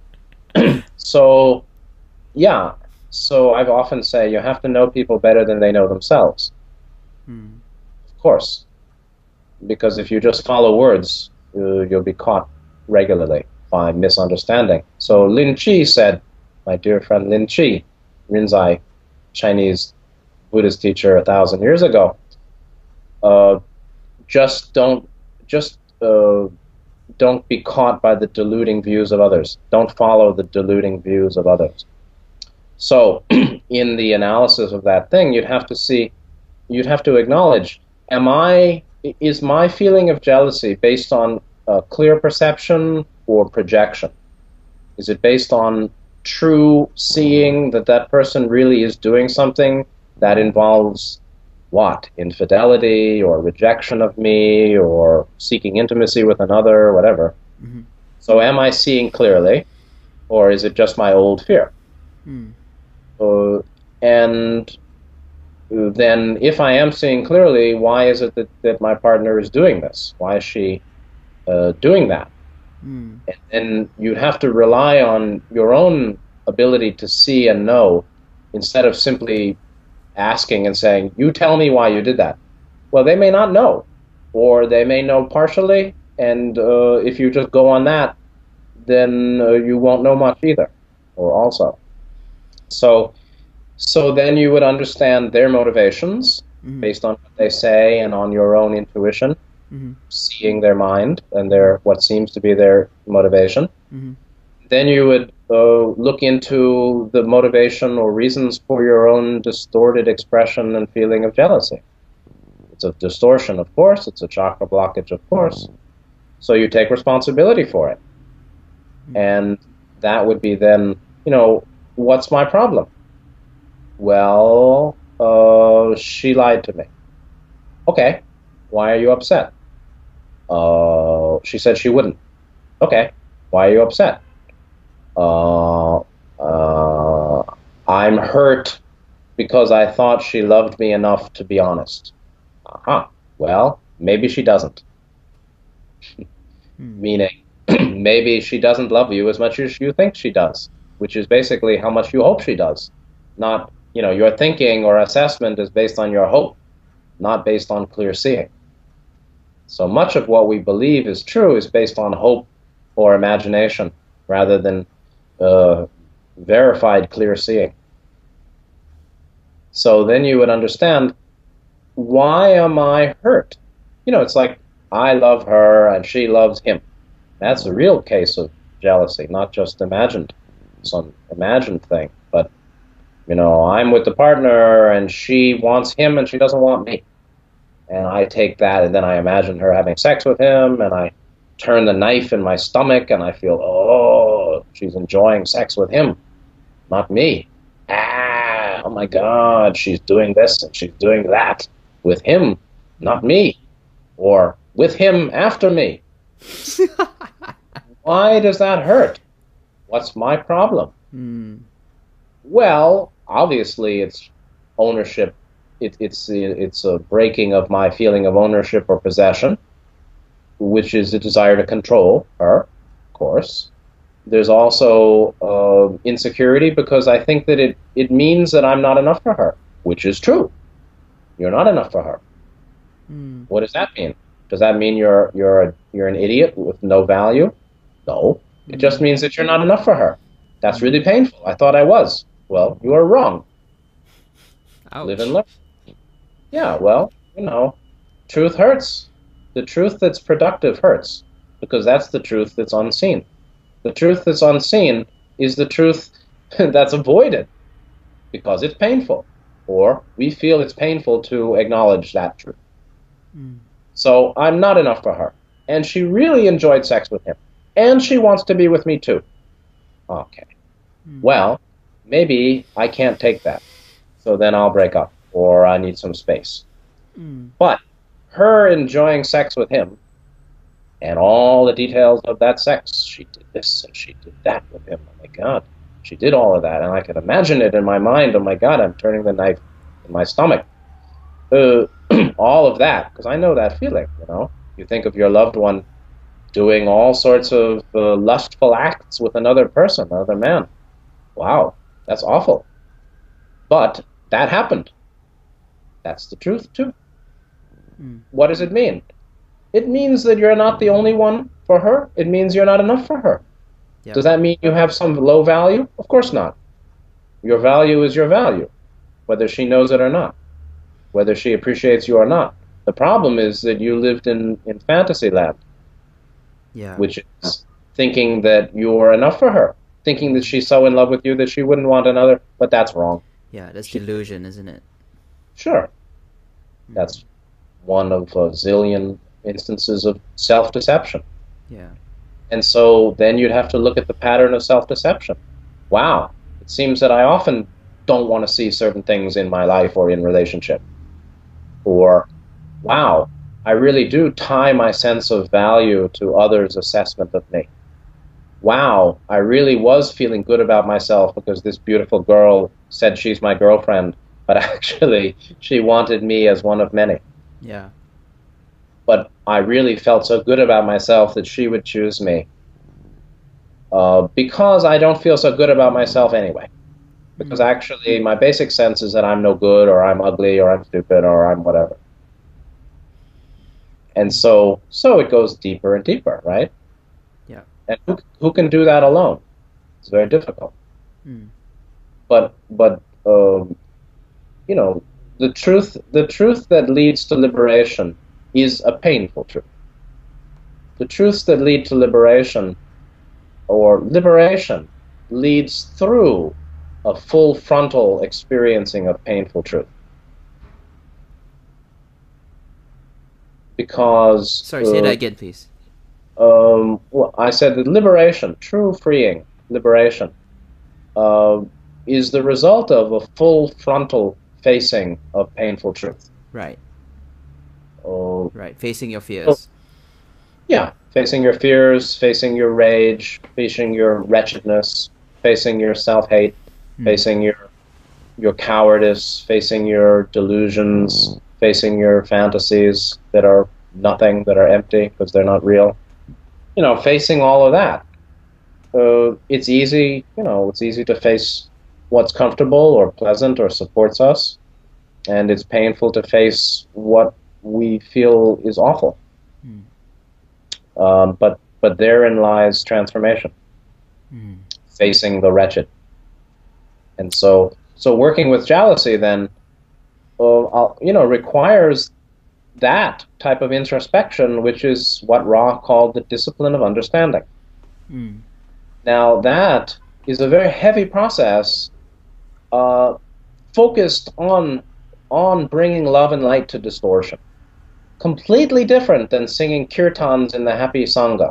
yeah. So I've often say you have to know people better than they know themselves. Of course, because if you just follow words, you'll be caught regularly by misunderstanding. So Lin Chi said, my dear friend Lin Chi, Rinzai, Chinese Buddhist teacher 1,000 years ago, just don't be caught by the deluding views of others. Don't follow the deluding views of others. So in the analysis of that thing, you'd have to acknowledge, is my feeling of jealousy based on clear perception or projection? Is it based on true seeing that that person really is doing something that involves what? Infidelity or rejection of me or seeking intimacy with another or whatever. Mm-hmm. So am I seeing clearly, or is it just my old fear? And then if I am seeing clearly, why is it that my partner is doing this? Why is she doing that? And then you'd have to rely on your own ability to see and know, instead of simply asking and saying, you tell me why you did that. Well, they may not know, or they may know partially, and if you just go on that, then you won't know much either, or also. So then you would understand their motivations based on what they say and on your own intuition, seeing their mind and what seems to be their motivation. Then you would look into the motivation or reasons for your own distorted expression and feeling of jealousy. It's a distortion, of course. It's a chakra blockage, of course. So you take responsibility for it. And that would be then, what's my problem? Well, she lied to me. Okay, why are you upset? She said she wouldn't. Okay, why are you upset? I'm hurt because I thought she loved me enough to be honest. Well, maybe she doesn't. Meaning, maybe she doesn't love you as much as you think she does, which is basically how much you hope she does. Not, your thinking or assessment is based on your hope, not based on clear seeing. So much of what we believe is true is based on hope or imagination, rather than verified clear seeing. So then you would understand, why am I hurt? It's like, I love her and she loves him. That's a real case of jealousy, not just some imagined thing. But, I'm with the partner and she wants him and she doesn't want me. And I take that and then I imagine her having sex with him, and I turn the knife in my stomach and I feel, oh, she's enjoying sex with him, not me. Oh my God, she's doing this and she's doing that with him, not me. Or with him after me. Why does that hurt? What's my problem? Well, obviously it's ownership. It's a breaking of my feeling of ownership or possession, which is a desire to control her, of course. There's also insecurity, because I think that it means that I'm not enough for her, which is true. You're not enough for her. What does that mean? Does that mean you're an idiot with no value? No, it just means that you're not enough for her. That's really painful. I thought I was. Well, you are wrong. Live and Ouch. learn. Yeah, well, truth hurts. The truth that's productive hurts because that's the truth that's unseen. The truth that's unseen is the truth that's avoided because it's painful, or we feel it's painful to acknowledge that truth. So I'm not enough for her. And she really enjoyed sex with him. And she wants to be with me too. Okay. Well, maybe I can't take that. So then I'll break up, or I need some space. But her enjoying sex with him and all the details of that sex, she did this and she did that with him. Oh my God, she did all of that. And I could imagine it in my mind. Oh my God, I'm turning the knife in my stomach. All of that, because I know that feeling, You think of your loved one doing all sorts of lustful acts with another person, another man. Wow, that's awful. But that happened. That's the truth, too. What does it mean? It means that you're not the only one for her. It means you're not enough for her. Yep. Does that mean you have some low value? Of course not. Your value is your value, whether she knows it or not, whether she appreciates you or not. The problem is that you lived in fantasy land, which is thinking that you're enough for her, thinking that she's so in love with you that she wouldn't want another, but that's wrong. Yeah, that's delusion, isn't it? Sure. That's one of a zillion instances of self-deception. Yeah. And so then you'd have to look at the pattern of self-deception. Wow, it seems that I often don't want to see certain things in my life or in relationship. Or, wow, I really do tie my sense of value to others' assessment of me. Wow, I really was feeling good about myself because this beautiful girl said she's my girlfriend, but actually she wanted me as one of many. Yeah. But I really felt so good about myself that she would choose me because I don't feel so good about myself anyway. Because actually my basic sense is that I'm no good, or I'm ugly, or I'm stupid, or I'm whatever. And so it goes deeper and deeper, right? Yeah. And who can do that alone? It's very difficult. But the truth that leads to liberation is a painful truth. The truths that lead to liberation, or liberation, leads through a full frontal experiencing of painful truth. Because... Sorry, say that again, please. Well, I said that liberation, true freeing, liberation, is the result of a full frontal facing of painful truth. Right. Right, facing your fears. Yeah, facing your fears, facing your rage, facing your wretchedness, facing your self-hate, facing your cowardice, facing your delusions, facing your fantasies that are nothing, that are empty because they're not real. Facing all of that. It's easy, it's easy to face what's comfortable or pleasant or supports us, and it's painful to face what we feel is awful. But therein lies transformation, facing the wretched. And so working with jealousy then, requires that type of introspection, which is what Ra called the discipline of understanding. Now that is a very heavy process, focused on bringing love and light to distortion. Completely different than singing kirtans in the happy sangha,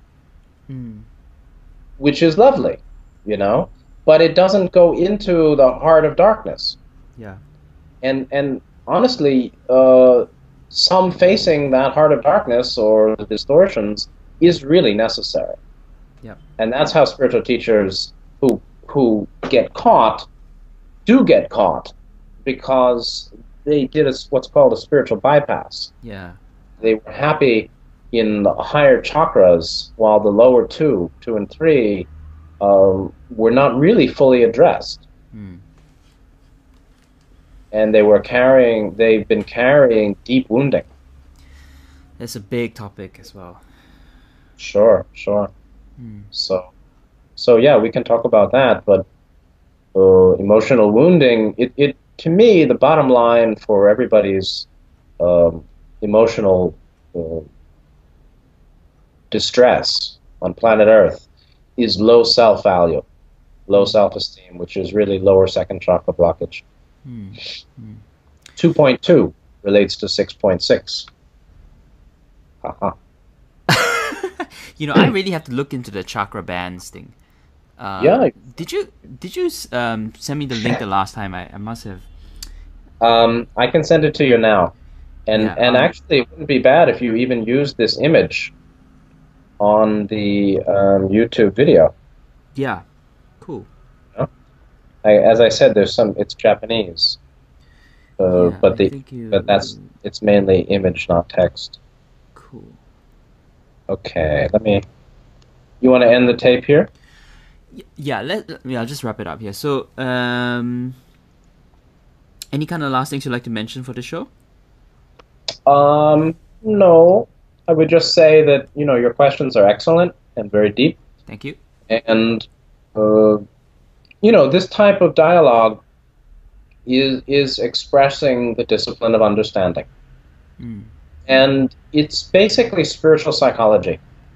which is lovely, but it doesn't go into the heart of darkness. Yeah. And honestly, some facing that heart of darkness or the distortions is really necessary. Yeah. And that's how spiritual teachers who get caught do get caught, because they did what's called a spiritual bypass. Yeah. They were happy in the higher chakras, while the lower two and three, were not really fully addressed. And they've been carrying deep wounding. That's a big topic as well. Sure. So yeah, we can talk about that, but emotional wounding, it to me, the bottom line for everybody's emotional distress on planet Earth is low self-value, low self-esteem, which is really lower second chakra blockage. 2.2 relates to 6.6. Haha. I really have to look into the chakra bands thing. Yeah. Did you send me the link the last time? I must have. I can send it to you now. And actually, it wouldn't be bad if you even used this image on the YouTube video. Yeah, cool. As I said, it's Japanese, but it's mainly image, not text. Cool. Okay, you want to end the tape here? Yeah, I'll just wrap it up here. So, any kind of last things you'd like to mention for the show? No. I would just say that, your questions are excellent and very deep. Thank you. And, this type of dialogue is expressing the discipline of understanding. And it's basically spiritual psychology.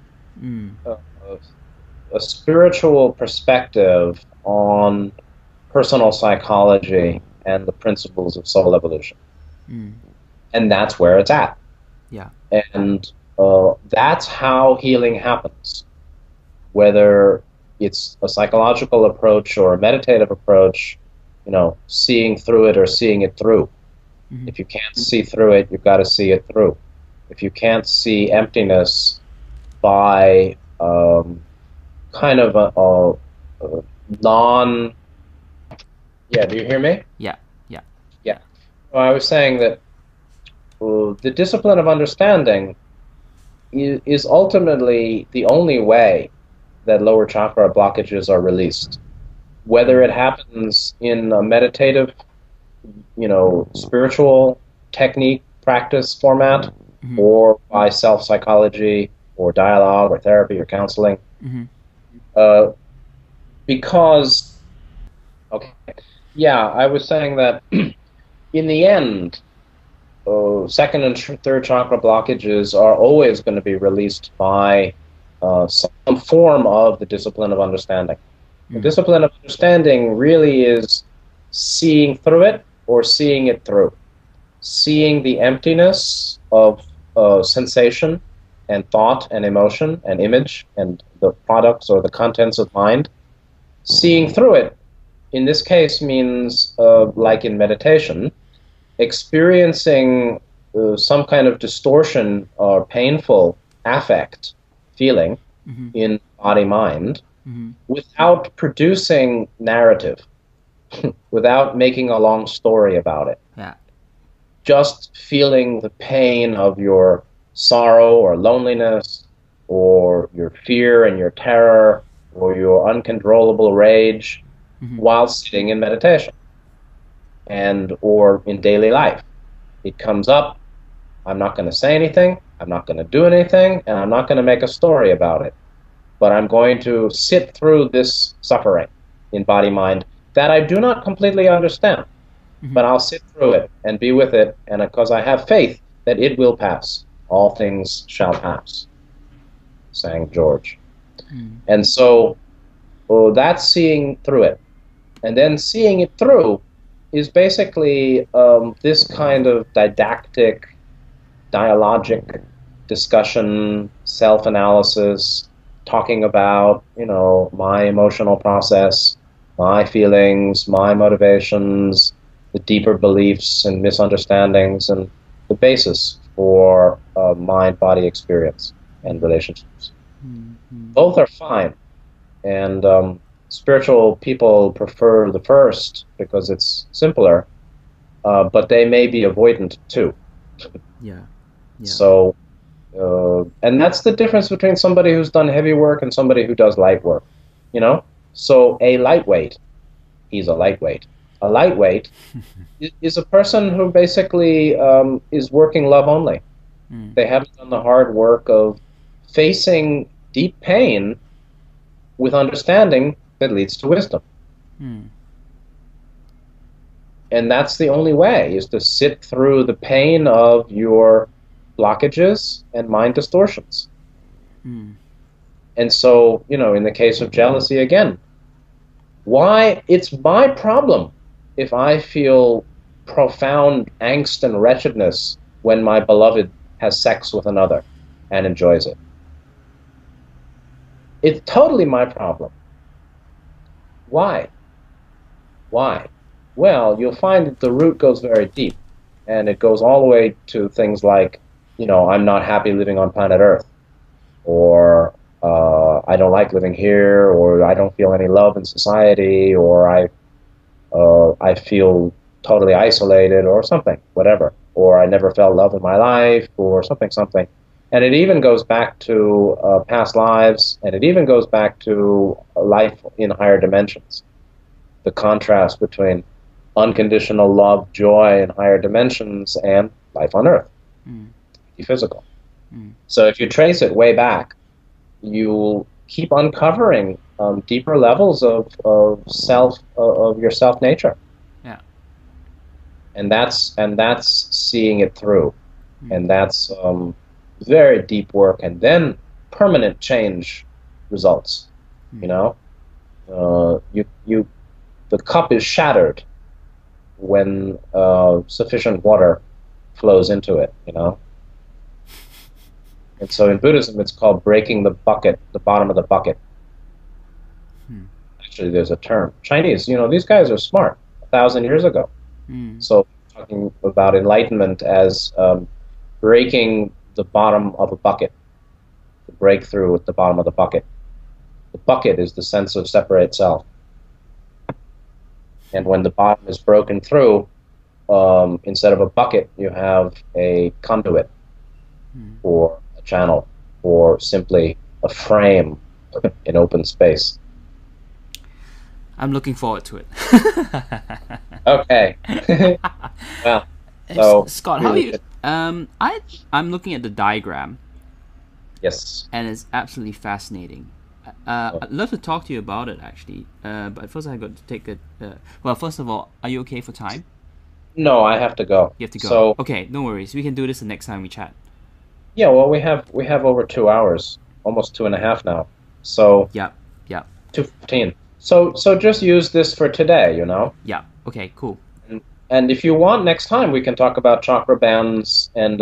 A spiritual perspective on personal psychology and the principles of soul evolution. And that's where it's at. Yeah. And that's how healing happens. Whether it's a psychological approach or a meditative approach, seeing through it or seeing it through. If you can't see through it, you've got to see it through. If you can't see emptiness by kind of a non... Yeah, do you hear me? Yeah. Well, I was saying that the discipline of understanding is ultimately the only way that lower chakra blockages are released. Whether it happens in a meditative, spiritual technique practice format, or by self-psychology, or dialogue, or therapy, or counseling. Because, I was saying that in the end, second and third chakra blockages are always going to be released by some form of the discipline of understanding. The discipline of understanding really is seeing through it or seeing it through. Seeing the emptiness of sensation and thought and emotion and image and the products or the contents of mind. Seeing through it, in this case, means, like in meditation, experiencing some kind of distortion or painful affect, feeling in body-mind without producing narrative, without making a long story about it. Yeah. Just feeling the pain of your sorrow or loneliness or your fear and your terror or your uncontrollable rage while sitting in meditation or in daily life. It comes up, I'm not going to say anything, I'm not going to do anything, and I'm not going to make a story about it. But I'm going to sit through this suffering in body-mind that I do not completely understand. But I'll sit through it and be with it, and because I have faith that it will pass. All things shall pass, sang George. And so that's seeing through it. And then seeing it through is basically this kind of didactic, dialogic discussion, self-analysis, talking about, my emotional process, my feelings, my motivations, the deeper beliefs and misunderstandings, and the basis for mind-body experience and relationships. Both are fine, and spiritual people prefer the first because it's simpler, but they may be avoidant too. Yeah. So, and that's the difference between somebody who's done heavy work and somebody who does light work, So a lightweight, he's a lightweight. A lightweight is a person who basically is working love only. They haven't done the hard work of facing deep pain with understanding that leads to wisdom. Hmm. And that's the only way, is to sit through the pain of your blockages and mind distortions. Hmm. And so, in the case of jealousy again, why it's my problem if I feel profound angst and wretchedness when my beloved has sex with another and enjoys it. It's totally my problem. Why? Why? Well, you'll find that the root goes very deep, and it goes all the way to things like, I'm not happy living on planet Earth, or I don't like living here, or I don't feel any love in society, or I feel totally isolated, or something, whatever, or I never felt love in my life, or something. And it even goes back to past lives, and it even goes back to life in higher dimensions. The contrast between unconditional love, joy in higher dimensions, and life on Earth, physical. So if you trace it way back, you'll keep uncovering deeper levels of self, of your self nature. Yeah. And that's seeing it through, and that's very deep work, and then permanent change results. The cup is shattered when sufficient water flows into it. And so in Buddhism, it's called breaking the bucket, the bottom of the bucket. Actually, there's a term. Chinese, these guys are smart. 1,000 years ago. So talking about enlightenment as breaking the bottom of a bucket, the breakthrough at the bottom of the bucket. The bucket is the sense of separate self. And when the bottom is broken through, instead of a bucket, you have a conduit, or a channel, or simply a frame in open space. I'm looking forward to it. Okay. Well, so Scott, how are you? I'm looking at the diagram, yes. and it's absolutely fascinating. I'd love to talk to you about it, actually. But first, I got to take a. Well, first of all, are you okay for time? No, I have to go. You have to go. So, okay, no worries. We can do this the next time we chat. yeah, well, we have over 2 hours, almost 2.5 now. So Yeah. 2:15. So just use this for today. Yeah. Okay. Cool. And if you want, next time we can talk about chakra bands and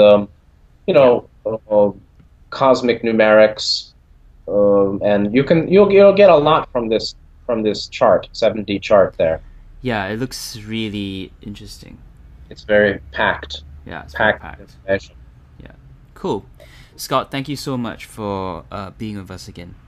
cosmic numerics. And you'll get a lot from this chart, 7D chart there. Yeah, it looks really interesting. It's very packed. Yeah, it's packed. Information. Yeah, cool. Scott, thank you so much for being with us again.